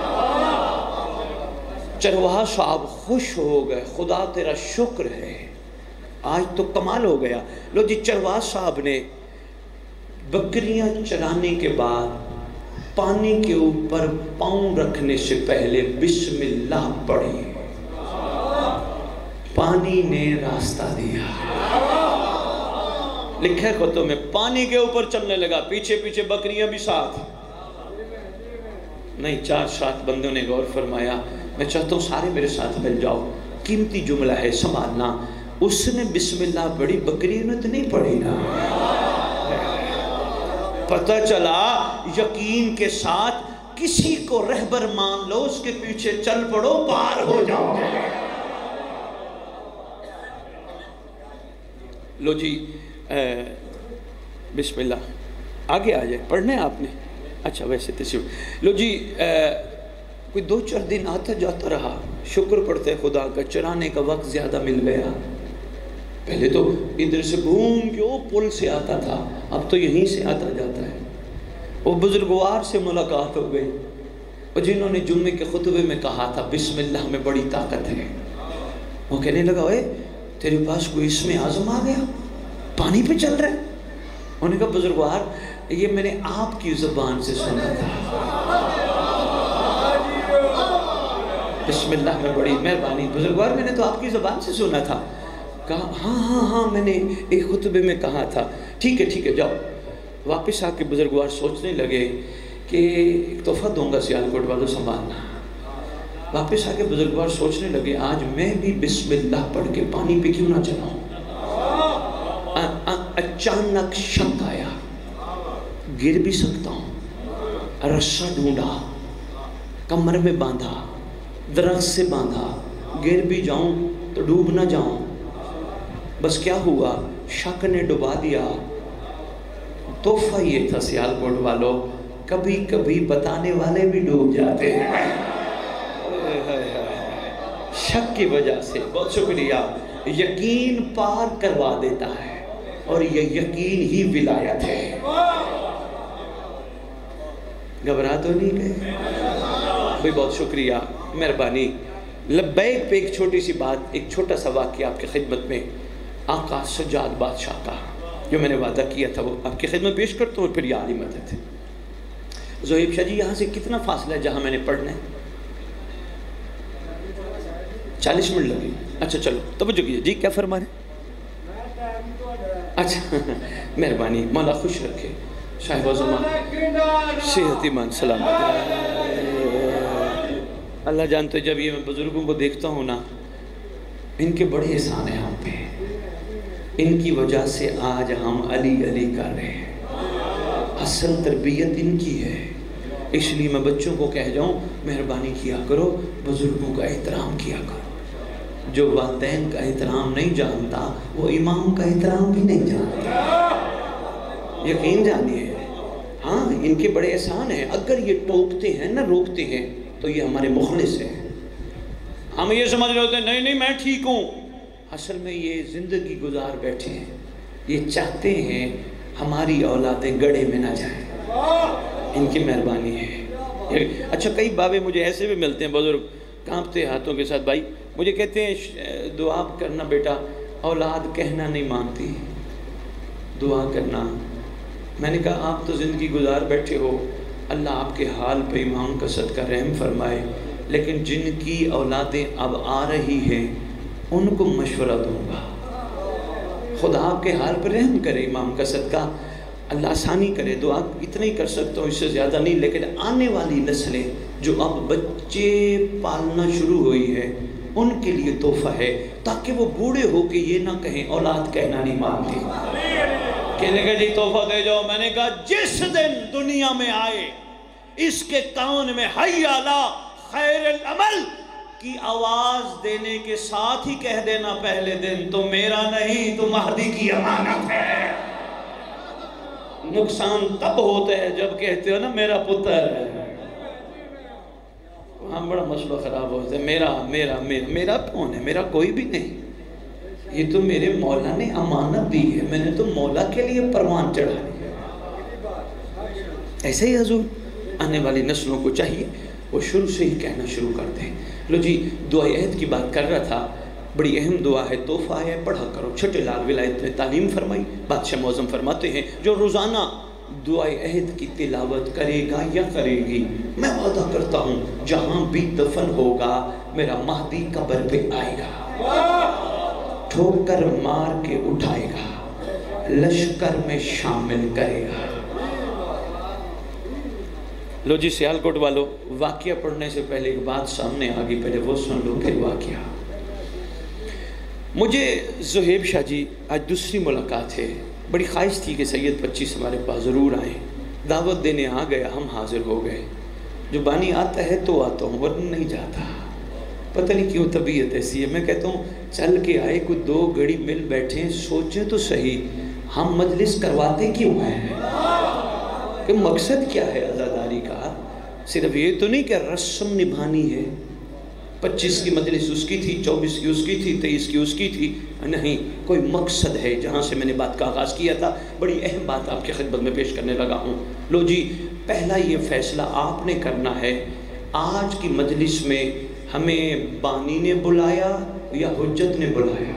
چرواہا صاحب خوش ہو گئے، خدا تیرا شکر ہے، آج تو کمال ہو گیا۔ لو جی، چرواہا صاحب نے بکریاں چرانے کے بعد پانی کے اوپر پاؤں رکھنے سے پہلے بسم اللہ پڑھی، پانی نے راستہ دیا۔ لکھے خطوں میں پانی کے اوپر چلنے لگا، پیچھے پیچھے بکریاں بھی ساتھ نہیں، 4-7 بندوں نے غور فرمایا، میں چاہتا ہوں سارے میرے ساتھ مل جاؤ، قیمتی جملہ ہے سنبھالنا۔ اس نے بسم اللہ پڑھی، بکریوں نے تو نہیں پڑھی نا۔ پتہ چلا یقین کے ساتھ کسی کو رہبر مان لو، اس کے پیچھے چل پڑو، پار ہو جاؤ۔ لو جی بسم اللہ، آگے آ جائے، پڑھنے آپ نے؟ اچھا ویسے تشریف لو جی۔ کوئی 2-4 دن آتا جاتا رہا، شکر پڑھتے خدا کا، چرانے کا وقت زیادہ مل گیا۔ پہلے تو ادھر سے گھوم کے وہ پل سے آتا تھا، اب تو یہیں سے آتا جاتا ہے۔ وہ بزرگوار سے ملاقات ہو گئی، اور جنہوں نے جمعے کے خطبے میں کہا تھا بسم اللہ میں بڑی طاقت ہے، وہ کہنے لگا اے تیرے پاس کوئی اسم اعظم آ گیا، پانی پہ چل رہا ہے؟ انہوں نے کہا بزرگوار یہ میں نے آپ کی زبان سے سنا تھا۔ बिस्मिल्लाह में बड़ी मेहरबानी बुजुर्गवार, मैंने तो आपकी ज़बान से सुना था। कहा हाँ मैंने एक खुतबे में कहा था। ठीक है जाओ। वापस आके बुजुर्गवार सोचने लगे कि एक तोहफा दूंगा सियालकोट वालों, संभालना। वापस आके बुजुर्गवार सोचने लगे आज मैं भी बिस्मिल्लाह पढ़ के पानी पे क्यों ना चलाऊं। अचानक शक आया, गिर भी सकता हूँ। रस्सा ढूंढा, कमर में बांधा, दरख्त से बांधा, गिर भी जाऊं तो डूब ना जाऊं। बस क्या हुआ, शक ने डुबा दिया। तोहफा ये था सियालकोट वालों, कभी कभी बताने वाले भी डूब जाते हैं शक की वजह से। बहुत शुक्रिया। यकीन पार करवा देता है और ये यकीन ही विलायत है। घबरा तो नहीं गए भाई? बहुत शुक्रिया, मेहरबानी। लब्बैक पे एक छोटी सी बात, एक छोटा सा वाक़या आपकी खिदमत में। आका सज्जाद बादशाह का जो मैंने वादा किया था वो आपकी खिदमत पेश करता हूँ, फिर यारी मदद है। ज़ोहैब शाह जी यहाँ से कितना फासला है जहाँ मैंने पढ़ना है? 40 मिनट लगे। अच्छा चलो तवज्जो कीजिए जी, क्या फरमा रहे? अच्छा मेहरबानी, मौला खुश रखे, साहिब ज़मान सेहत ईमान सलामत। अल्लाह जानते, जब ये मैं बुज़ुर्गों को देखता हूँ ना, इनके बड़े एहसान हैं हम पे। इनकी वजह से आज हम अली अली कर रहे हैं। असल तरबियत इनकी है। इसलिए मैं बच्चों को कह जाऊँ, मेहरबानी किया करो, बुज़ुर्गों का एहतराम किया करो। जो वालिदैन का एहतराम नहीं जानता वो इमाम का एहतराम भी नहीं जानता। यकीन जानिए, हाँ इनके बड़े एहसान हैं। अगर ये टोकते हैं ना, रोकते हैं, तो ये हमारे मुखलिस हैं। हम ये समझ रहे होते हैं नहीं नहीं मैं ठीक हूँ, असल में ये ज़िंदगी गुजार बैठे हैं। ये चाहते हैं हमारी औलादें गड्ढे में ना जाएं। इनकी मेहरबानी है। अच्छा कई बाबे मुझे ऐसे भी मिलते हैं, बुजुर्ग कांपते हाथों के साथ, भाई मुझे कहते हैं दुआ करना बेटा, औलाद कहना नहीं मानती, दुआ करना। मैंने कहा आप तो ज़िंदगी गुजार बैठे हो, अल्लाह आपके हाल पे इमाम का सदका रहम फरमाए, लेकिन जिनकी औलादें अब आ रही हैं उनको मशवरा दूंगा, खुदा आपके हाल पर रहम करे, इमाम का सदका अल्लाह आसानी करे। दुआ इतना ही कर सकता हूँ, इससे ज़्यादा नहीं। लेकिन आने वाली नस्लें जो अब बच्चे पालना शुरू हुई है, उनके लिए तोहफा है, ताकि वो बूढ़े हो के ये ना कहें औलाद कहना नहीं मानती। कहने का जी तोहफा दे जाओ। मैंने कहा जिस दिन दुनिया में आए इसके कान में हय्या अला खैरुल अमल की आवाज देने के साथ ही कह देना पहले दिन, तो मेरा नहीं, तो महदी की अमानत है। नुकसान तब होता है जब कहते हो ना मेरा पुत्र है, वहाँ बड़ा मसला ख़राब होता है। मेरा मेरा मेरा मेरा कौन है? मेरा कोई भी नहीं, ये तो मेरे मौला ने अमानत दी है, मैंने तो मौला के लिए परवान चढ़ा दिया। ऐसे ही हुजूर आने वाली नस्लों को चाहिए वो शुरू से ही कहना शुरू कर दें। लो जी, दुआ अहद की बात कर रहा था, बड़ी अहम दुआ है, तोहफा है, पढ़ा करो। छठे लाल विलायत ने तालीम फरमाई, बादशाह मौज़म फरमाते हैं जो रोज़ाना दुआ अहद की तिलावत करेगा या करेगी, मैं वादा करता हूँ जहाँ भी दफन होगा मेरा महदी कब्र पे आएगा, ठोकर मार के उठाएगा, लश्कर में शामिल करेगा। लो जी सियालकोट वालों, वाक़या पढ़ने से पहले एक बात सामने आ गई, पहले वो सुन लो फिर वाक़या। मुझे ज़ोहैब शाह जी आज दूसरी मुलाकात है, बड़ी ख्वाहिश थी कि सैयद 25 हमारे पास ज़रूर आएँ। दावत देने आ गया, हम हाज़िर हो गए। जो बानी आता है तो आता हूँ, वरना नहीं जाता। पता नहीं क्यों तबीयत ऐसी है। मैं कहता हूँ चल के आए, कुछ 2 घड़ी मिल बैठे, सोचें तो सही हम मजलिस करवाते क्यों हैं, कि मकसद क्या है अज़ादारी का। सिर्फ ये तो नहीं कि रस्म निभानी है। 25 की मजलिस उसकी थी, 24 की उसकी थी, 23 की उसकी थी, नहीं, कोई मकसद है। जहाँ से मैंने बात का आगाज़ किया था, बड़ी अहम बात आपकी खिदमत में पेश करने लगा हूँ। लो जी, पहला ये फ़ैसला आपने करना है, आज की मजलिस में हमें बानी ने बुलाया या हुज्जत ने बुलाया?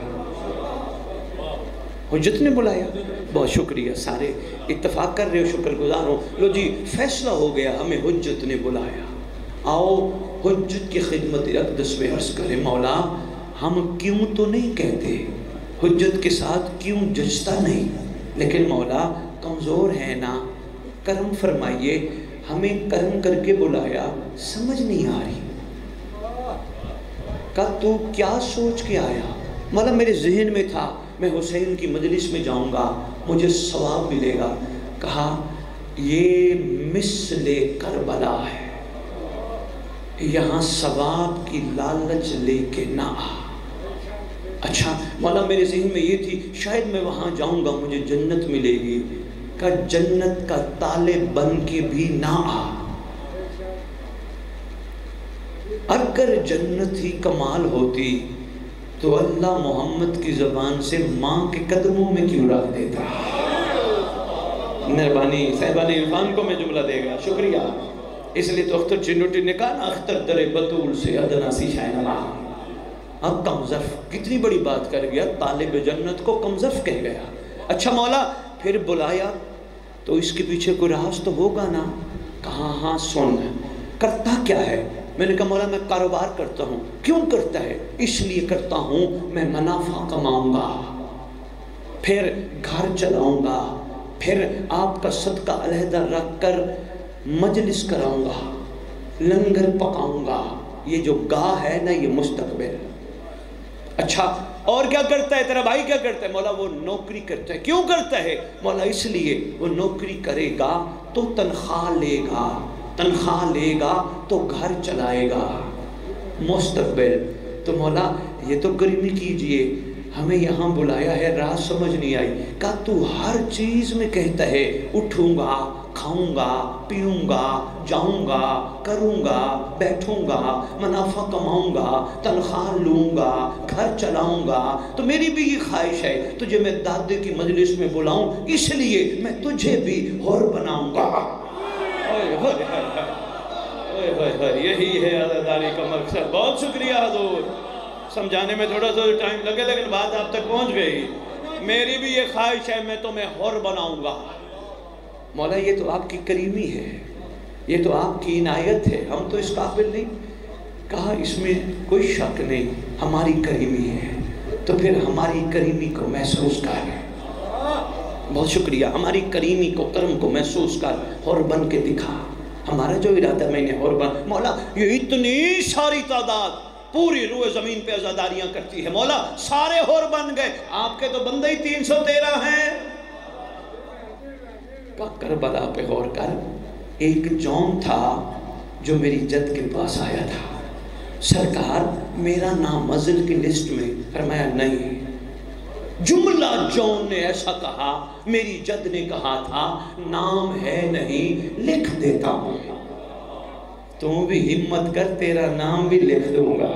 हुज्जत ने बुलाया। बहुत शुक्रिया, सारे इत्तफाक कर रहे हो, शुक्रगुजार हो। लो जी, फैसला हो गया, हमें हुज्जत ने बुलाया। आओ हुज्जत की खिदमत अक़दस में अर्ज़ करें, मौला हम क्यों तो नहीं कहते, हुज्जत के साथ क्यों जचता नहीं, लेकिन मौला कमज़ोर है ना, करम फरमाइए, हमें करम करके बुलाया, समझ नहीं आ रही। कहा तू क्या सोच के आया? मौला मेरे जहन में था मैं हुसैन की मजलिस में जाऊंगा, मुझे सवाब मिलेगा। कहा ये मिसले करबला है, यहाँ सवाब की लालच लेके ना आ। अच्छा मौला मेरे जहन में ये थी शायद मैं वहाँ जाऊंगा मुझे जन्नत मिलेगी। का जन्नत का ताले बन के भी ना आ, अगर जन्नत ही कमाल होती तो अल्लाह मोहम्मद की ज़बान से माँ के कदमों में क्यों रख देता। मेहरबानी साहिबान इरफान को मैं जुमला देगा, शुक्रिया। इसलिए तो अख्तर चिन्नोटी ने कहा ना, अख्तर दरे बतूल से अदनासी शायना। अब कमज़र्फ कितनी बड़ी बात कर गया, तालिब जन्नत को कमज़र्फ कह गया। अच्छा मौला फिर बुलाया तो इसके पीछे कोई राज तो होगा ना। कहा हाँ सुन, करता क्या है? मैंने कहा मौला मैं कारोबार करता हूँ। क्यों करता है? इसलिए करता हूँ मैं मुनाफा कमाऊँगा, फिर घर चलाऊँगा, फिर आपका सदका अलहदा रख कर मजलिस कराऊँगा, लंगर पकाऊँगा। ये जो गाह है ना ये मुस्तकबिल। अच्छा और क्या करता है तेरा भाई? क्या करता है? मौला वो नौकरी करता है। क्यों करता है? मौला इसलिए वो नौकरी करेगा तो तनख्वाह लेगा, तनख्वाह लेगा तो घर चलाएगा, मुस्तकबिल। तो मौला ये तो करीमी कीजिए, हमें यहाँ बुलाया है, रात समझ नहीं आई। कहा तू हर चीज़ में कहता है उठूँगा, खाऊंगा, पीऊंगा, जाऊंगा, करूंगा, बैठूंगा, मुनाफा कमाऊंगा, तनख्वाह लूंगा, घर चलाऊंगा। तो मेरी भी ये ख्वाहिश है तुझे मैं दादे की मजलिस में बुलाऊं, इसलिए मैं तुझे भी हौर बनाऊंगा। यही है अज़ादारी का मकसद। बहुत शुक्रिया हुज़ूर, समझाने में थोड़ा सा टाइम लगे लेकिन बात आप तक पहुंच गई। मेरी भी ये ख्वाहिश है मैं तुम्हें हौर बनाऊंगा। मौला ये तो आपकी करीमी है, ये तो आपकी इनायत है, हम तो इस काबिल नहीं। कहा इसमें कोई शक नहीं, हमारी करीमी है, तो फिर हमारी करीमी को महसूस कर। बहुत शुक्रिया, हमारी करीमी को, करम को महसूस कर और बन के दिखा। हमारा जो इरादा मैंने और बन। मौला ये इतनी सारी तादाद पूरी रूए ज़मीन पे आज़ादारियाँ करती है, मौला सारे होर बन गए, आपके तो बंदे ही 313 हैं। करबला पे गौर कर। एक जौन था जो मेरी जद के पास आया था, सरकार मेरा नाम मज़ल की लिस्ट में। फरमाया नहीं, जुमला जौन ने ऐसा कहा, मेरी जद ने कहा था नाम है नहीं, लिख देता हूँ। तू भी हिम्मत कर, तेरा नाम भी लिख दूंगा।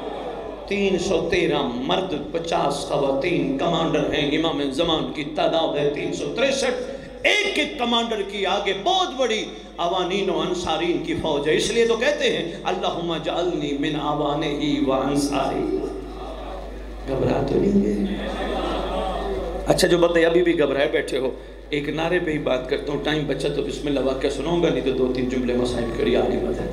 313 मर्द, 50 ख़वातीन कमांडर हैं। इमाम ज़मान की तादाद है 363। एक एक कमांडर की आगे बहुत बड़ी अवानीन व अंसारीन की फौज है। इसलिए तो कहते हैं अल्लाहुम्मा जअलनी मिन अवानिही व अंसारी। घबरा तो नहीं गए? अच्छा जो बंदे अभी भी घबराए बैठे हो, एक नारे पे ही बात करता हूँ, टाइम बचा तो बिस्मिल्लाह वाक़या सुनाऊंगा, नहीं तो 2-3 जुमले मसाइल करिए आगे बढ़े।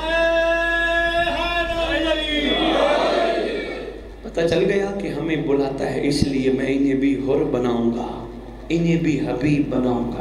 पता चल गया कि हमें बुलाता है, इसलिए मैं इन्हें भी हुर बनाऊंगा, इन्हें भी हबीब बनाऊंगा।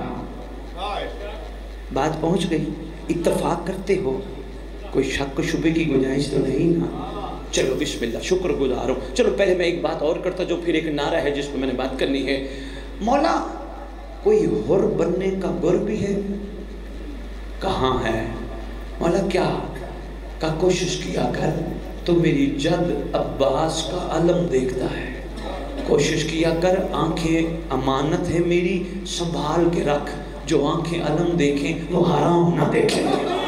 बात पहुंच गई? इत्तफाक करते हो? कोई शक शुबे की गुंजाइश तो नहीं ना? चलो बिस्मिल्लाह, शुक्रगुजार हूँ। चलो पहले मैं एक बात और करता, जो फिर एक नारा है जिस पर मैंने बात करनी है। मौला कोई हुर बनने का गुर भी है? कहाँ है? मौला क्या का कोशिश किया कर, तो मेरी जद अब्बास का अलम देखता है, कोशिश किया कर, आंखें अमानत है मेरी, संभाल के रख, जो आंखें अलम देखें वो हराम ना देखें।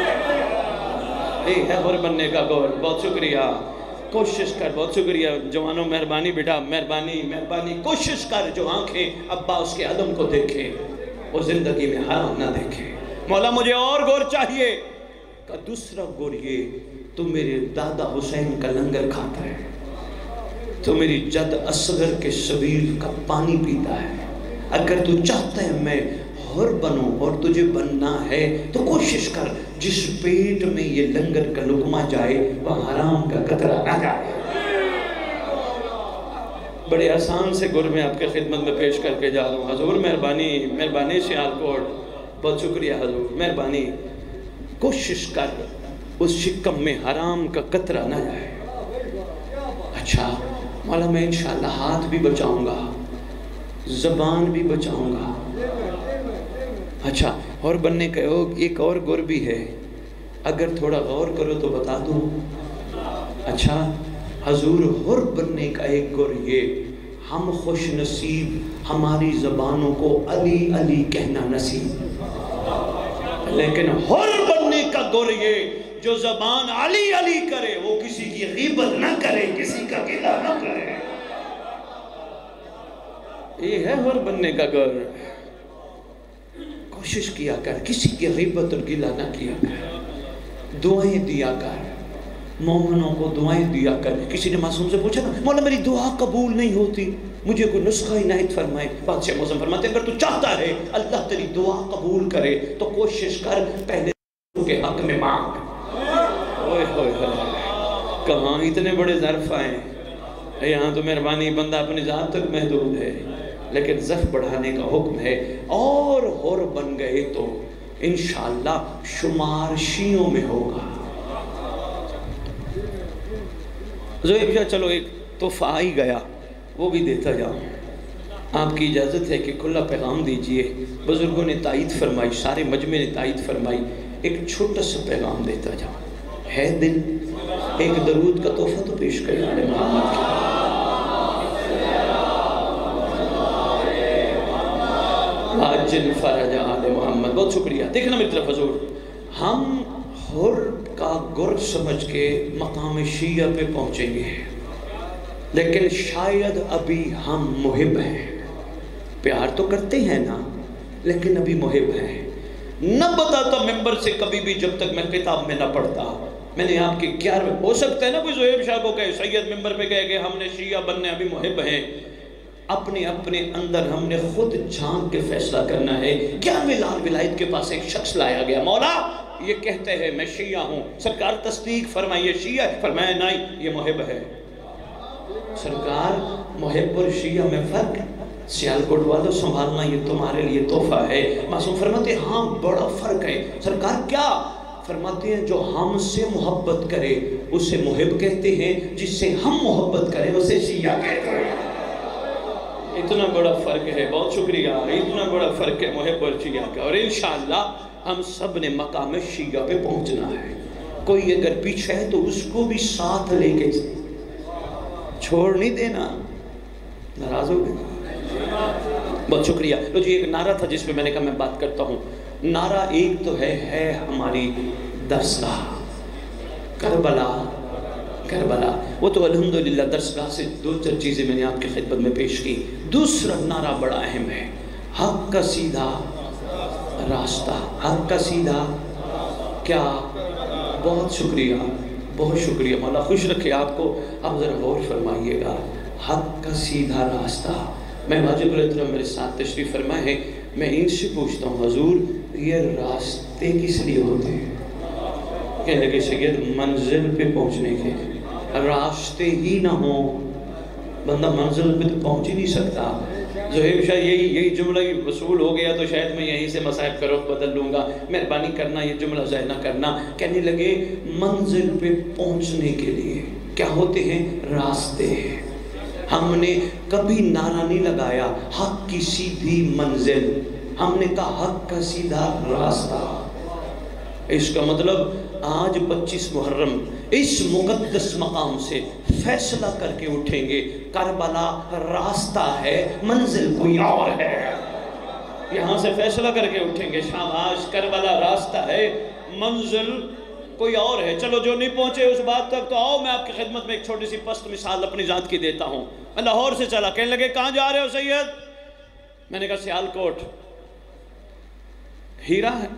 ये है हुर बनने का गौर। बहुत शुक्रिया, कोशिश कर। बहुत शुक्रिया जवानों, मेहरबानी बेटा, मेहरबानी मेहरबानी। कोशिश कर जो आंखें अब्बास के अलम को देखें वो जिंदगी में हराम ना देखें। मौला मुझे और गौर चाहिए। का दूसरा गौर ये, तो मेरे दादा हुसैन का लंगर खाता है, तो मेरी जद असगर के सबील का पानी पीता है। अगर तू चाहता है मैं हुर बनूं और तुझे बनना है तो कोशिश कर, جس پیٹ میں یہ لنگر کا لقمہ جائے وہ حرام کا قطرہ نہ جائے۔ بڑے آسان سے گر میں آپ کے خدمت میں پیش کر کے جا رہا ہوں۔ حضور مہربانی سیالکوٹ، بہت شکریہ حضور، مہربانی کوشش کر اس شکم میں حرام کا قطرہ نہ جائے۔ اچھا مولا میں انشاءاللہ ہاتھ بھی بچاؤں گا، زبان بھی بچاؤں گا۔ اچھا اور بننے کا ایک اور گر بھی ہے، اگر تھوڑا غور کرو تو بتا دوں۔ اچھا حضور حر بننے کا ایک گر یہ، ہم خوش نصیب ہماری زبانوں کو علی علی کہنا نصیب، لیکن حر بننے کا گر یہ جو زبان علی علی کرے وہ کسی کی غیبت نہ کرے، کسی کا گلہ نہ کرے۔ یہ ہے حر بننے کا گر۔ کوشش کیا کر کسی کی غیبت اور گلہ نہ کیا کر، دعائیں دیا کر، مومنوں کو دعائیں دیا کر۔ کسی نے معصوم سے پوچھا نا مولا میری دعا قبول نہیں ہوتی، مجھے کوئی نسخہ عنایت فرمائے۔ بادشاہ موسم فرماتے ہیں اگر تو چاہتا ہے اللہ تیری دعا قبول کرے تو کوشش کر پہلے کے حق میں مانگ۔ اوئے ہوئے ہوئے، کہاں اتنے بڑے ظرف آئے، یہاں تو مہربانی بندہ اپنی ذات تک محدود ہے، لیکن ظرف بڑھانے کا حکم ہے۔ اور حر بن گئے تو انشاءاللہ شمار شیعوں میں ہوگا۔ چلو ایک تحفہ آئی گیا وہ بھی دیتا جاؤں، آپ کی اجازت ہے کہ کھلا پیغام دیجئے۔ بزرگوں نے تائید فرمائی، سارے مجمع نے تائید فرمائی، ایک چھوٹا سا پیغام دیتا جاؤں۔ ہے دل ایک درود کا تحفہ تو پیش کریں آل محمد کی۔ عاجل فرج آل محمد، بہت شکریہ۔ دیکھنا میری طرف حضور، ہم حر کا گر سمجھ کے مقام شیعہ پہ پہنچیں گے، لیکن شاید ابھی ہم محب ہیں، پیار تو کرتے ہیں نا لیکن ابھی محب ہیں۔ نہ بتاتا ممبر سے کبھی بھی جب تک میں کتاب میں نہ پڑھتا۔ میں نے آپ کے 11 ہو سکتا ہے نا کوئی زہیب شاہ کو کہے، سید ممبر پہ کہے کہ ہم نے شیعہ بننے ابھی محب ہیں۔ اپنے اندر ہم نے خود جھانک کے فیصلہ کرنا ہے۔ 11 لال ولایت کے پاس ایک شخص لایا گیا، مولا یہ کہتے ہیں میں شیعہ ہوں، سرکار تصدیق فرمائیے شیعہ ہے؟ فرمایا نہیں یہ محب ہے۔ سرکار محب اور شیعہ میں فرق ہے، سیالکوٹ والوں سنبھالنا یہ تمہارے لیے تحفہ ہے۔ معصوم فرماتے ہیں ہاں بڑا فرق ہے۔ سرکار کیا؟ فرماتے ہیں جو ہم سے محبت کرے اسے محب کہتے ہیں، جس سے ہم محبت کریں اسے شیعہ کہتے ہیں۔ اتنا بڑا فرق ہے، بہت شکریہ، اتنا بڑا فرق ہے محب اور شیعہ کا، اور انشاءاللہ ہم سب نے مقام شیعہ پہ پہنچنا ہے۔ کوئی اگر پیچھے ہے تو اس کو بھی ساتھ لے کے چھوڑ نہیں دینا، ناراض ہو گئے۔ بہت شکریہ۔ لو جی ایک نعرہ تھا جس پہ میں نے کہا میں بات کرتا ہوں۔ نعرہ ایک تو ہے ہماری درسگاہ کربلا، وہ تو الحمدللہ درسگاہ سے 2-4 چیزیں میں نے آپ کی خدمت میں پیش کی۔ دوسرا نعرہ بڑا اہم ہے، حق کا سیدھا راستہ، حق کا سیدھا کیا؟ بہت شکریہ، بہت شکریہ، مولا خوش رکھے آپ کو۔ آپ ذرا غور فرمائیے گا، حق کا سیدھا راستہ۔ میں واجب الحترام میرے ساتھ تشریف فرمائے ہیں، میں ان سے پوچھتا ہوں حضور یہ راستے کس لیے ہوتے ہیں؟ کہنے لگے سید منزل پہ پہنچنے کے، راستے ہی نہ ہوں بندہ منزل پہ تو پہنچ ہی نہیں سکتا۔ زہیب شاہ یہی جملہ وصول ہو گیا تو شاید میں یہیں سے مصائب کا رخ بدل لوں گا، مہربانی کرنا یہ جملہ ضائع نہ کرنا۔ کہنے لگے منزل پہ پہنچنے کے لیے کیا ہوتے ہیں؟ راستے ہیں۔ ہم نے کبھی نعرہ نہیں لگایا حق کی سیدھی منزل، ہم نے کہا حق کا سیدھا راستہ۔ اس کا مطلب آج 25 محرم اس مقدس مقام سے فیصلہ کر کے اٹھیں گے، کربلا راستہ ہے، منزل کوئی اور ہے۔ یہاں سے فیصلہ کر کے اٹھیں گے، شاباش کربلا راستہ ہے، منزل کوئی اور ہے۔ چلو جو نہیں پہنچے اس بات تک تو آؤ میں آپ کی خدمت میں ایک چھوٹی سی پست مثال اپنی ذات کی دیتا ہوں۔ میں لاہور سے چلا، کہنے لگے کہاں جا رہے ہو سید؟ میں نے کہا سیالکوٹ۔ ہیرا ہے،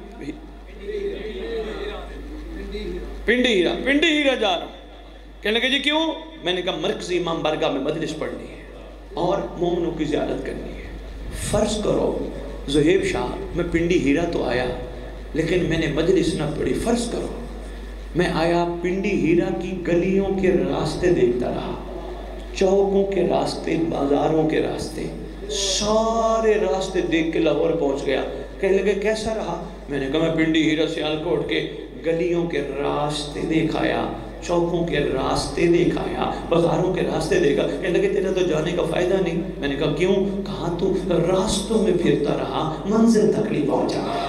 پنڈی ہیرا جا رہا ہوں۔ کہنے لگے جی کیوں؟ میں نے کہا مرکزی امام بارگاہ میں مجلس پڑھنی ہے اور مومنوں کی زیارت کرنی ہے۔ فرض کرو زہیب شاہ میں پنڈی ہیرا تو آیا لیکن میں نے مجلس نہ پڑھی. فرض کرو میں آیا پنڈی ہیرا کی گلیوں کے راستے دیکھتا رہا، چوکوں کے راستے، بازاروں کے راستے، سارے راستے دیکھ کے لاہور پہنچ گیا. کہنے لگے کیسا رہا؟ میں نے کہا میں پنڈی ہیرا سیالکوٹ کے گلیوں کے راستے دیکھایا، چوکوں کے راستے دیکھایا، بازاروں کے راستے دیکھا. کہنے لگے تیرا تو جانے کا فائدہ نہیں. میں نے کہا کیوں؟ کہا تو راستوں میں پھرتا رہا، منزل تک نہیں پہنچا.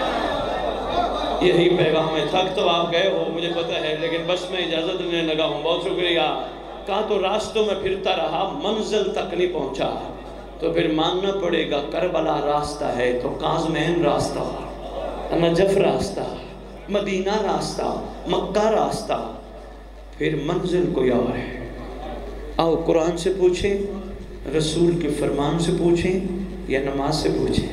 یہی پیغام ہے. تھک تو آپ گئے ہو مجھے پتہ ہے، لیکن بس میں اجازت لینے لگا ہوں. بہت شکریہ. کہا تو راستوں میں پھرتا رہا، منزل تک نہیں پہنچا. تو پھر ماننا پڑے گا کربلا راستہ ہے تو قازمین راستہ، نجف راستہ، مدینہ راستہ، مکہ راستہ، پھر منزل کوئی اور ہے. آؤ قرآن سے پوچھیں، رسول کے فرمان سے پوچھیں، یا نماز سے پوچھیں؟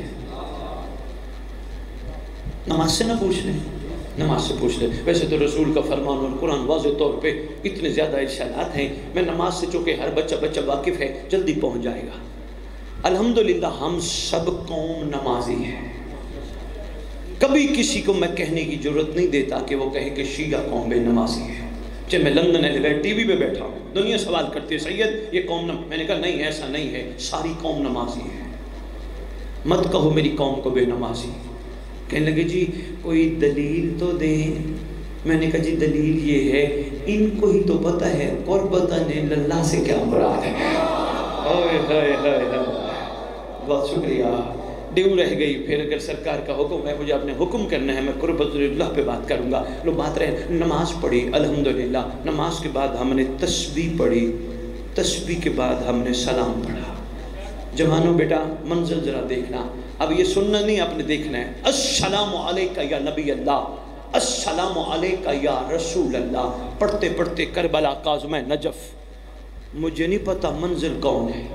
نماز سے نہ پوچھ لیں، نماز سے پوچھ لیں. ویسے تو رسول کا فرمان اور قرآن واضح طور پہ اتنے زیادہ ارشادات ہیں. میں نماز سے چونکہ ہر بچہ واقف ہے، جلدی پہنچ جائے گا. الحمدللہ ہم سب قوم نمازی ہیں. کبھی کسی کو میں کہنے کی ضرورت نہیں دیتا کہ وہ کہے کہ شیعہ قوم بے نمازی ہے. چاہے میں لندن ایلیویٹ ٹی وی پہ بیٹھا ہوں، دنیا سوال کرتی ہے سید یہ قوم میں نے کہا نہیں ایسا نہیں ہے، ساری قوم نمازی ہے. مت کہو میری قوم کو بے نمازی. کہنے لگے جی کوئی دلیل تو دیں. میں نے کہا جی دلیل یہ ہے، ان کو ہی تو پتہ ہے قربتاً اللہ سے کیا مراد ہے. بہت شکریہ. ڈیو رہ گئی. پھر اگر سرکار کا حکم ہے، مجھے اپنے حکم کرنا ہے، میں قربت اللہ پہ بات کروں گا. لو بات رہے نماز پڑھی الحمدللہ. نماز کے بعد ہم نے تسبیح پڑھی، تسبیح کے بعد ہم نے سلام پڑھا. جوانوں بیٹا منزل ذرا دیکھنا. اب یہ سننا نہیں، آپ نے دیکھنا ہے. السلام علیکہ یا نبی اللہ، السلام علیکہ یا رسول اللہ. پڑھتے پڑھتے کربلا، قازمہ، نجف. مجھے نہیں پتا منزل کون ہے.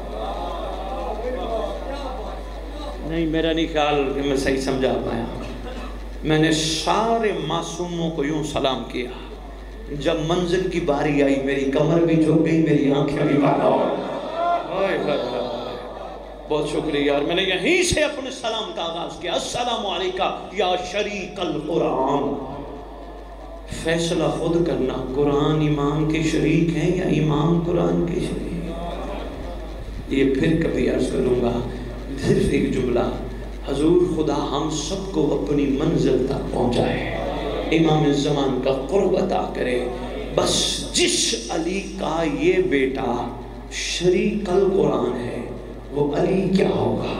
نہیں میرا نہیں خیال کہ میں صحیح سمجھا پایا. میں نے سارے معصوموں کو یوں سلام کیا. جب منزل کی باری آئی میری کمر بھی جھک گئی، میری آنکھیں بھی بند ہو گئی. بہت شکریہ یار. میں نے یہیں سے اپنے سلام کا آغاز کیا. السلام علیکہ یا شریک القرآن. فیصلہ خود کرنا، قرآن امام کے شریک ہیں یا امام قرآن کے شریک. یہ پھر کبھی عرض کروں گا. صرف ایک جملہ، حضور خدا ہم سب کو اپنی منزل تک پہنچائے، امام الزمان کا قرب عطا کرے. بس جس علی کا یہ بیٹا شریک القرآن ہے وہ علی کیا ہوگا.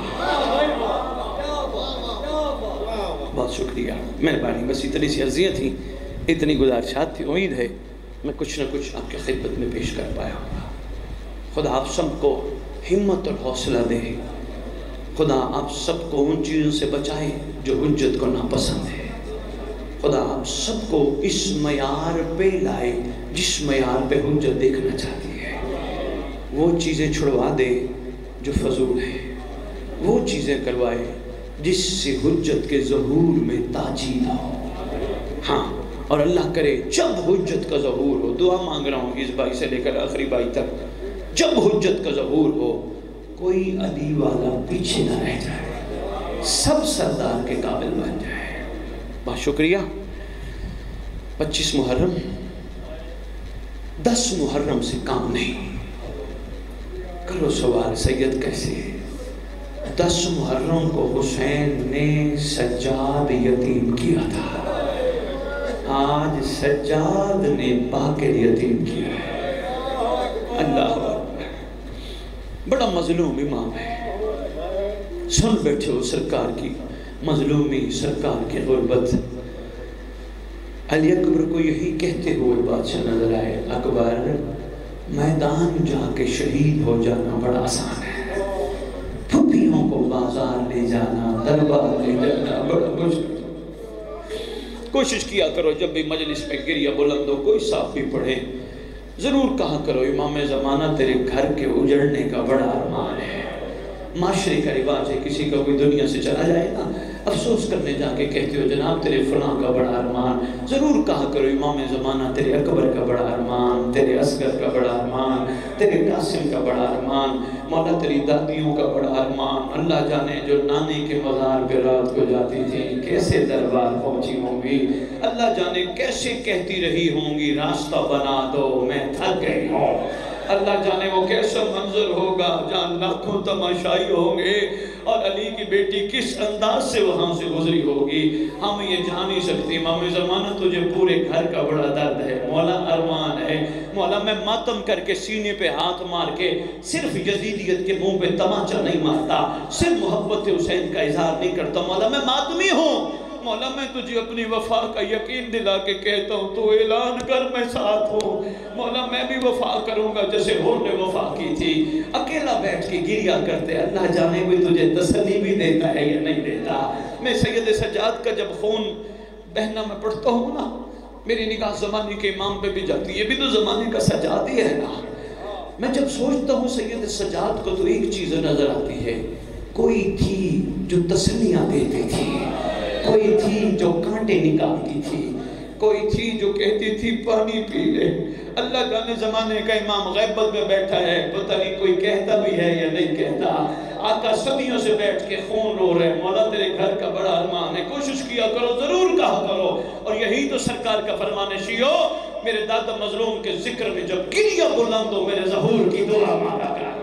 بہت شکریہ، مہربانی. بس اتنی سی عرضیاں تھیں، اتنی گزارشات تھی. امید ہے میں کچھ نہ کچھ آپ کی خدمت میں پیش کر پایا ہوں. خدا آپ سب کو ہمت اور حوصلہ دے. خدا آپ سب کو ان چیزوں سے بچائے جو حجت کو ناپسند ہے. خدا آپ سب کو اس معیار پہ لائے جس معیار پہ حجت دیکھنا چاہتی ہے. وہ چیزیں چھڑوا دے جو فضول ہیں، وہ چیزیں کروائے جس سے حجت کے ظہور میں تاجیل ہو. ہاں، اور اللہ کرے جب حجت کا ظہور ہو، دعا مانگ رہا ہوں اس بھائی سے لے کر آخری بھائی تک، جب حجت کا ظہور ہو کوئی علی والا پیچھے نہ رہ جائے، سب سردار کے قابل بن جائے. بہت شکریہ. 25 محرم، 10 محرم سے کام نہیں. کرو سوال سید کیسے؟ 10 محرم کو حسین نے سجاد یتیم کیا تھا، آج سجاد نے باقر یتیم کیا ہے. اللہ بڑا مظلوم امام ہے. سن بیٹھے ہو سرکار کی مظلومی، سرکار کی غربت. علی اکبر کو یہی کہتے ہوئے بادشاہ نظر آئے، اکبر میدان جا کے شہید ہو جانا بڑا آسان ہے، پھپھیوں کو بازار لے جانا، دربار لے جانا بڑا مشکل. کوشش کیا کرو جب بھی مجلس میں گریہ بلند ہو کوئی صاحب بھی پڑھے، ضرور کہا کرو امام زمانہ تیرے گھر کے اجڑنے کا بڑا ارمان ہے. معاشرے کا رواج ہے کسی کا کوئی دنیا سے چلا جائے نا افسوس کرنے جا کے کہتے ہو جناب تیرے فلاں کا بڑا ارمان، ضرور کہا کرو امام زمانہ تیرے اکبر کا بڑا ارمان، تیرے اصغر کا بڑا ارمان، تیرے قاسم کا بڑا ارمان، مولا تیری دادیوں کا بڑا ارمان۔ اللہ جانے جو نانی کے مزار پہ رات کو جاتی تھی کیسے دربار پہنچی ہوں گی، اللہ جانے کیسے کہتی رہی ہوں گی راستہ بنا دو میں تھک گئی ہوں، اللہ جانے وہ کیسا منظر ہوگا جہاں لاکھوں تماشائی ہوں گے اور علی کی بیٹی کس انداز سے وہاں سے گزری ہوگی، ہم یہ جان نہیں سکتے۔ امام زمانہ تجھے پورے گھر کا بڑا درد ہے، مولا ارمان ہے، مولا میں ماتم کر کے سینے پہ ہاتھ مار کے صرف یزیدیت کے منہ پہ تمانچہ نہیں مارتا، صرف محبت حسین کا اظہار نہیں کرتا، مولا میں ماتمی ہوں، مولا میں تجھے اپنی وفا کا یقین دلا کے کہتا ہوں تو اعلان کر میں ساتھ ہوں، مولا میں بھی وفا کروں گا جیسے ہور نے وفا کی تھی۔ اکیلا بیٹھ کے گریا کرتے اللہ جانے کوئی تجھے تسلی بھی دیتا ہے یا نہیں دیتا۔ میں سید سجاد کا جب خون بہنا میں پڑھتا ہوں نا میری نگاہ زمانے کے امام پہ بھی جاتی ہے، یہ بھی تو زمانے کا سجاد ہی ہے نا۔ میں جب سوچتا ہوں سید سجاد کو تو ایک چیز نظر آتی ہے، کوئی تھی جو تسلیاں دیتی تھی، کوئی تھی جو کانٹے نکالتی تھی، کوئی تھی جو کہتی تھی پانی پی لے۔ اللہ جانے زمانے کا امام غیبت میں بیٹھا ہے، پتہ نہیں کوئی کہتا بھی ہے یا نہیں کہتا، آقا صدیوں سے بیٹھ کے خون رو رہے، مولا تیرے گھر کا بڑا ارمان ہے، کوشش کیا کرو ضرور کہا کرو۔ اور یہی تو سرکار کا فرمان ہے، شیعو میرے دادا مظلوم کے ذکر میں جب گریا بلند ہو میرے ظہور کی دعا مانگا کر۔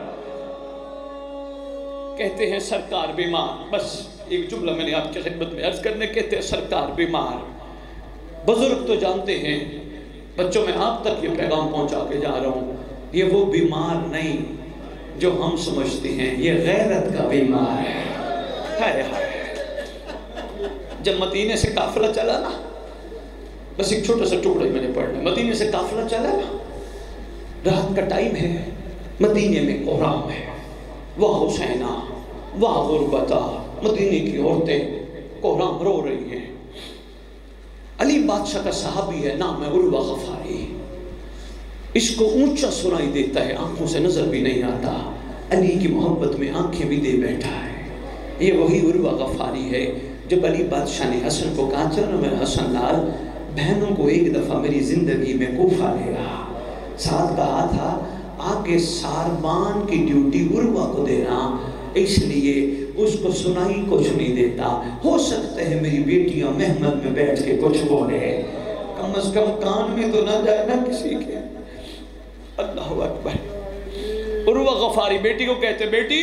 کہتے ہیں سرکار بیمار، بس ایک جملہ میں نے آپ کی خدمت میں عرض کرنے، کہتے ہیں سرکار بیمار، بزرگ تو جانتے ہیں، بچوں میں آپ تک یہ پیغام پہنچا کے جا رہا ہوں، یہ وہ بیمار نہیں جو ہم سمجھتے ہیں، یہ غیرت کا بیمار ہے۔ ہائے ہائے، جب مدینے سے قافلہ چلا نا، بس ایک چھوٹا سا ٹکڑا میں نے پڑھنا، مدینے سے قافلہ چلا نا، رات کا ٹائم ہے، مدینے میں قرآن ہے، واہ حسینہ واہ غربتہ، مدینے کی عورتیں قرآن رو رہی ہیں۔ علی بادشاہ کا صحابی ہے، نام ہے عروہ غفاری، اس کو اونچا سنائی دیتا ہے، آنکھوں سے نظر بھی نہیں آتا، علی کی محبت میں آنکھیں بھی دے بیٹھا ہے۔ یہ وہی عروہ غفاری ہے جب علی بادشاہ نے حسن کو کہا چلو میرے حسن لال بہنوں کو ایک دفعہ میری زندگی میں کوفہ لے رہا، ساتھ کہا تھا آگے ساربان کی ڈیوٹی عروہ کو دینا، اس لیے اس کو سنائی کچھ نہیں دیتا، ہو سکتا ہے میری بیٹیاں محمد میں بیٹھ کے کچھ بولے، کم از کم کان میں تو نہ جائے نا کسی کے۔ اللہ اکبر۔ عروہ غفاری بیٹی کو کہتے بیٹی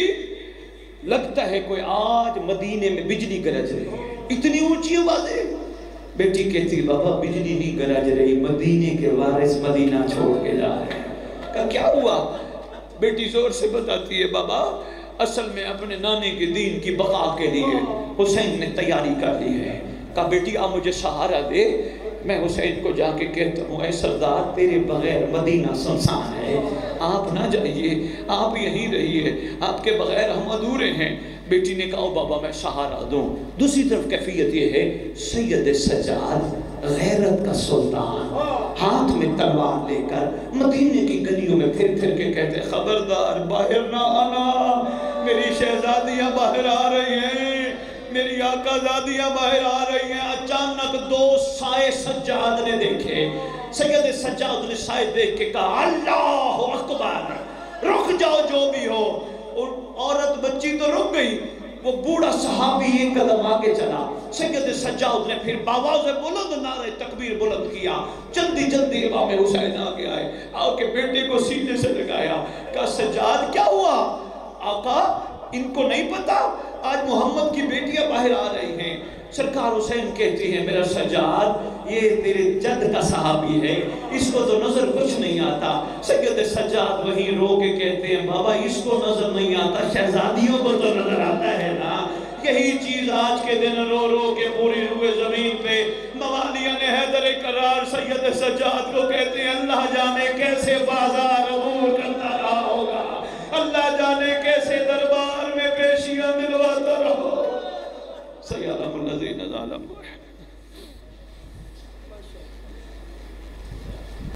لگتا ہے کوئی آج مدینے میں بجلی گرج رہی ہے، اتنی اونچی آوازیں۔ بیٹی کہتی بابا بجلی نہیں گرج رہی، مدینے کے وارث مدینہ چھوڑ کے جا رہے ہیں۔ کہا کیا ہوا؟ بیٹی زور سے بتاتی ہے بابا اصل میں اپنے نانے کے دین کی بقا کے لیے حسین نے تیاری کر لی ہے۔ کہا بیٹی آپ مجھے سہارا دے، میں حسین کو جا کے کہتا ہوں اے سردار تیرے بغیر مدینہ سنسان ہے، آپ نہ جائیے، آپ یہیں رہیے، آپ کے بغیر ہم ادھورے ہیں۔ بیٹی نے کہا بابا میں سہارا دوں۔ دوسری طرف کیفیت یہ ہے سید سجاد غیرت کا سلطان ہاتھ میں تلوار لے کر مدینے کی گلیوں میں پھر پھر کے کہتے خبردار باہر نہ آنا، میری شہزادیاں باہر آ رہی ہیں، میری آقا زادیاں باہر آ رہی ہیں۔ اچانک دو سائے سجاد نے دیکھے، سید سجاد نے سائے دیکھ کے کہا اللہ اکبر، رک جاؤ جو بھی ہو۔ اور عورت بچی تو رک گئی، وہ بوڑھا صحابی ایک قدم آگے چلا، سید سجاد نے پھر باواز بلند نعرہ تکبیر بلند کیا، جلدی جلدی امام حسین آگے آئے، آ کے بیٹے کو سینے سے لگایا، کہا سجاد کیا ہوا؟ آقا ان کو نہیں پتا آج محمد کی بیٹیاں باہر آ رہی ہیں۔ سرکار حسین کہتی ہیں میرا سجاد یہ تیرے جد کا صحابی ہے، اس کو تو نظر کچھ نہیں آتا۔ سید سجاد وہیں رو کے کہتے ہیں بابا اس کو نظر نہیں آتا، شہزادیوں کو تو نظر آتا ہے نا۔ یہی چیز آج کے دن رو رو کے پوری روئے زمین پہ موالیان حیدر کرار سید سجاد کو کہتے ہیں اللہ جانے کیسے بازار عبور کرتا رہا ہوگا، اللہ جانے کیسے دربار میں پیشیاں ملواتا رہو۔ سیالم الذین ظالموا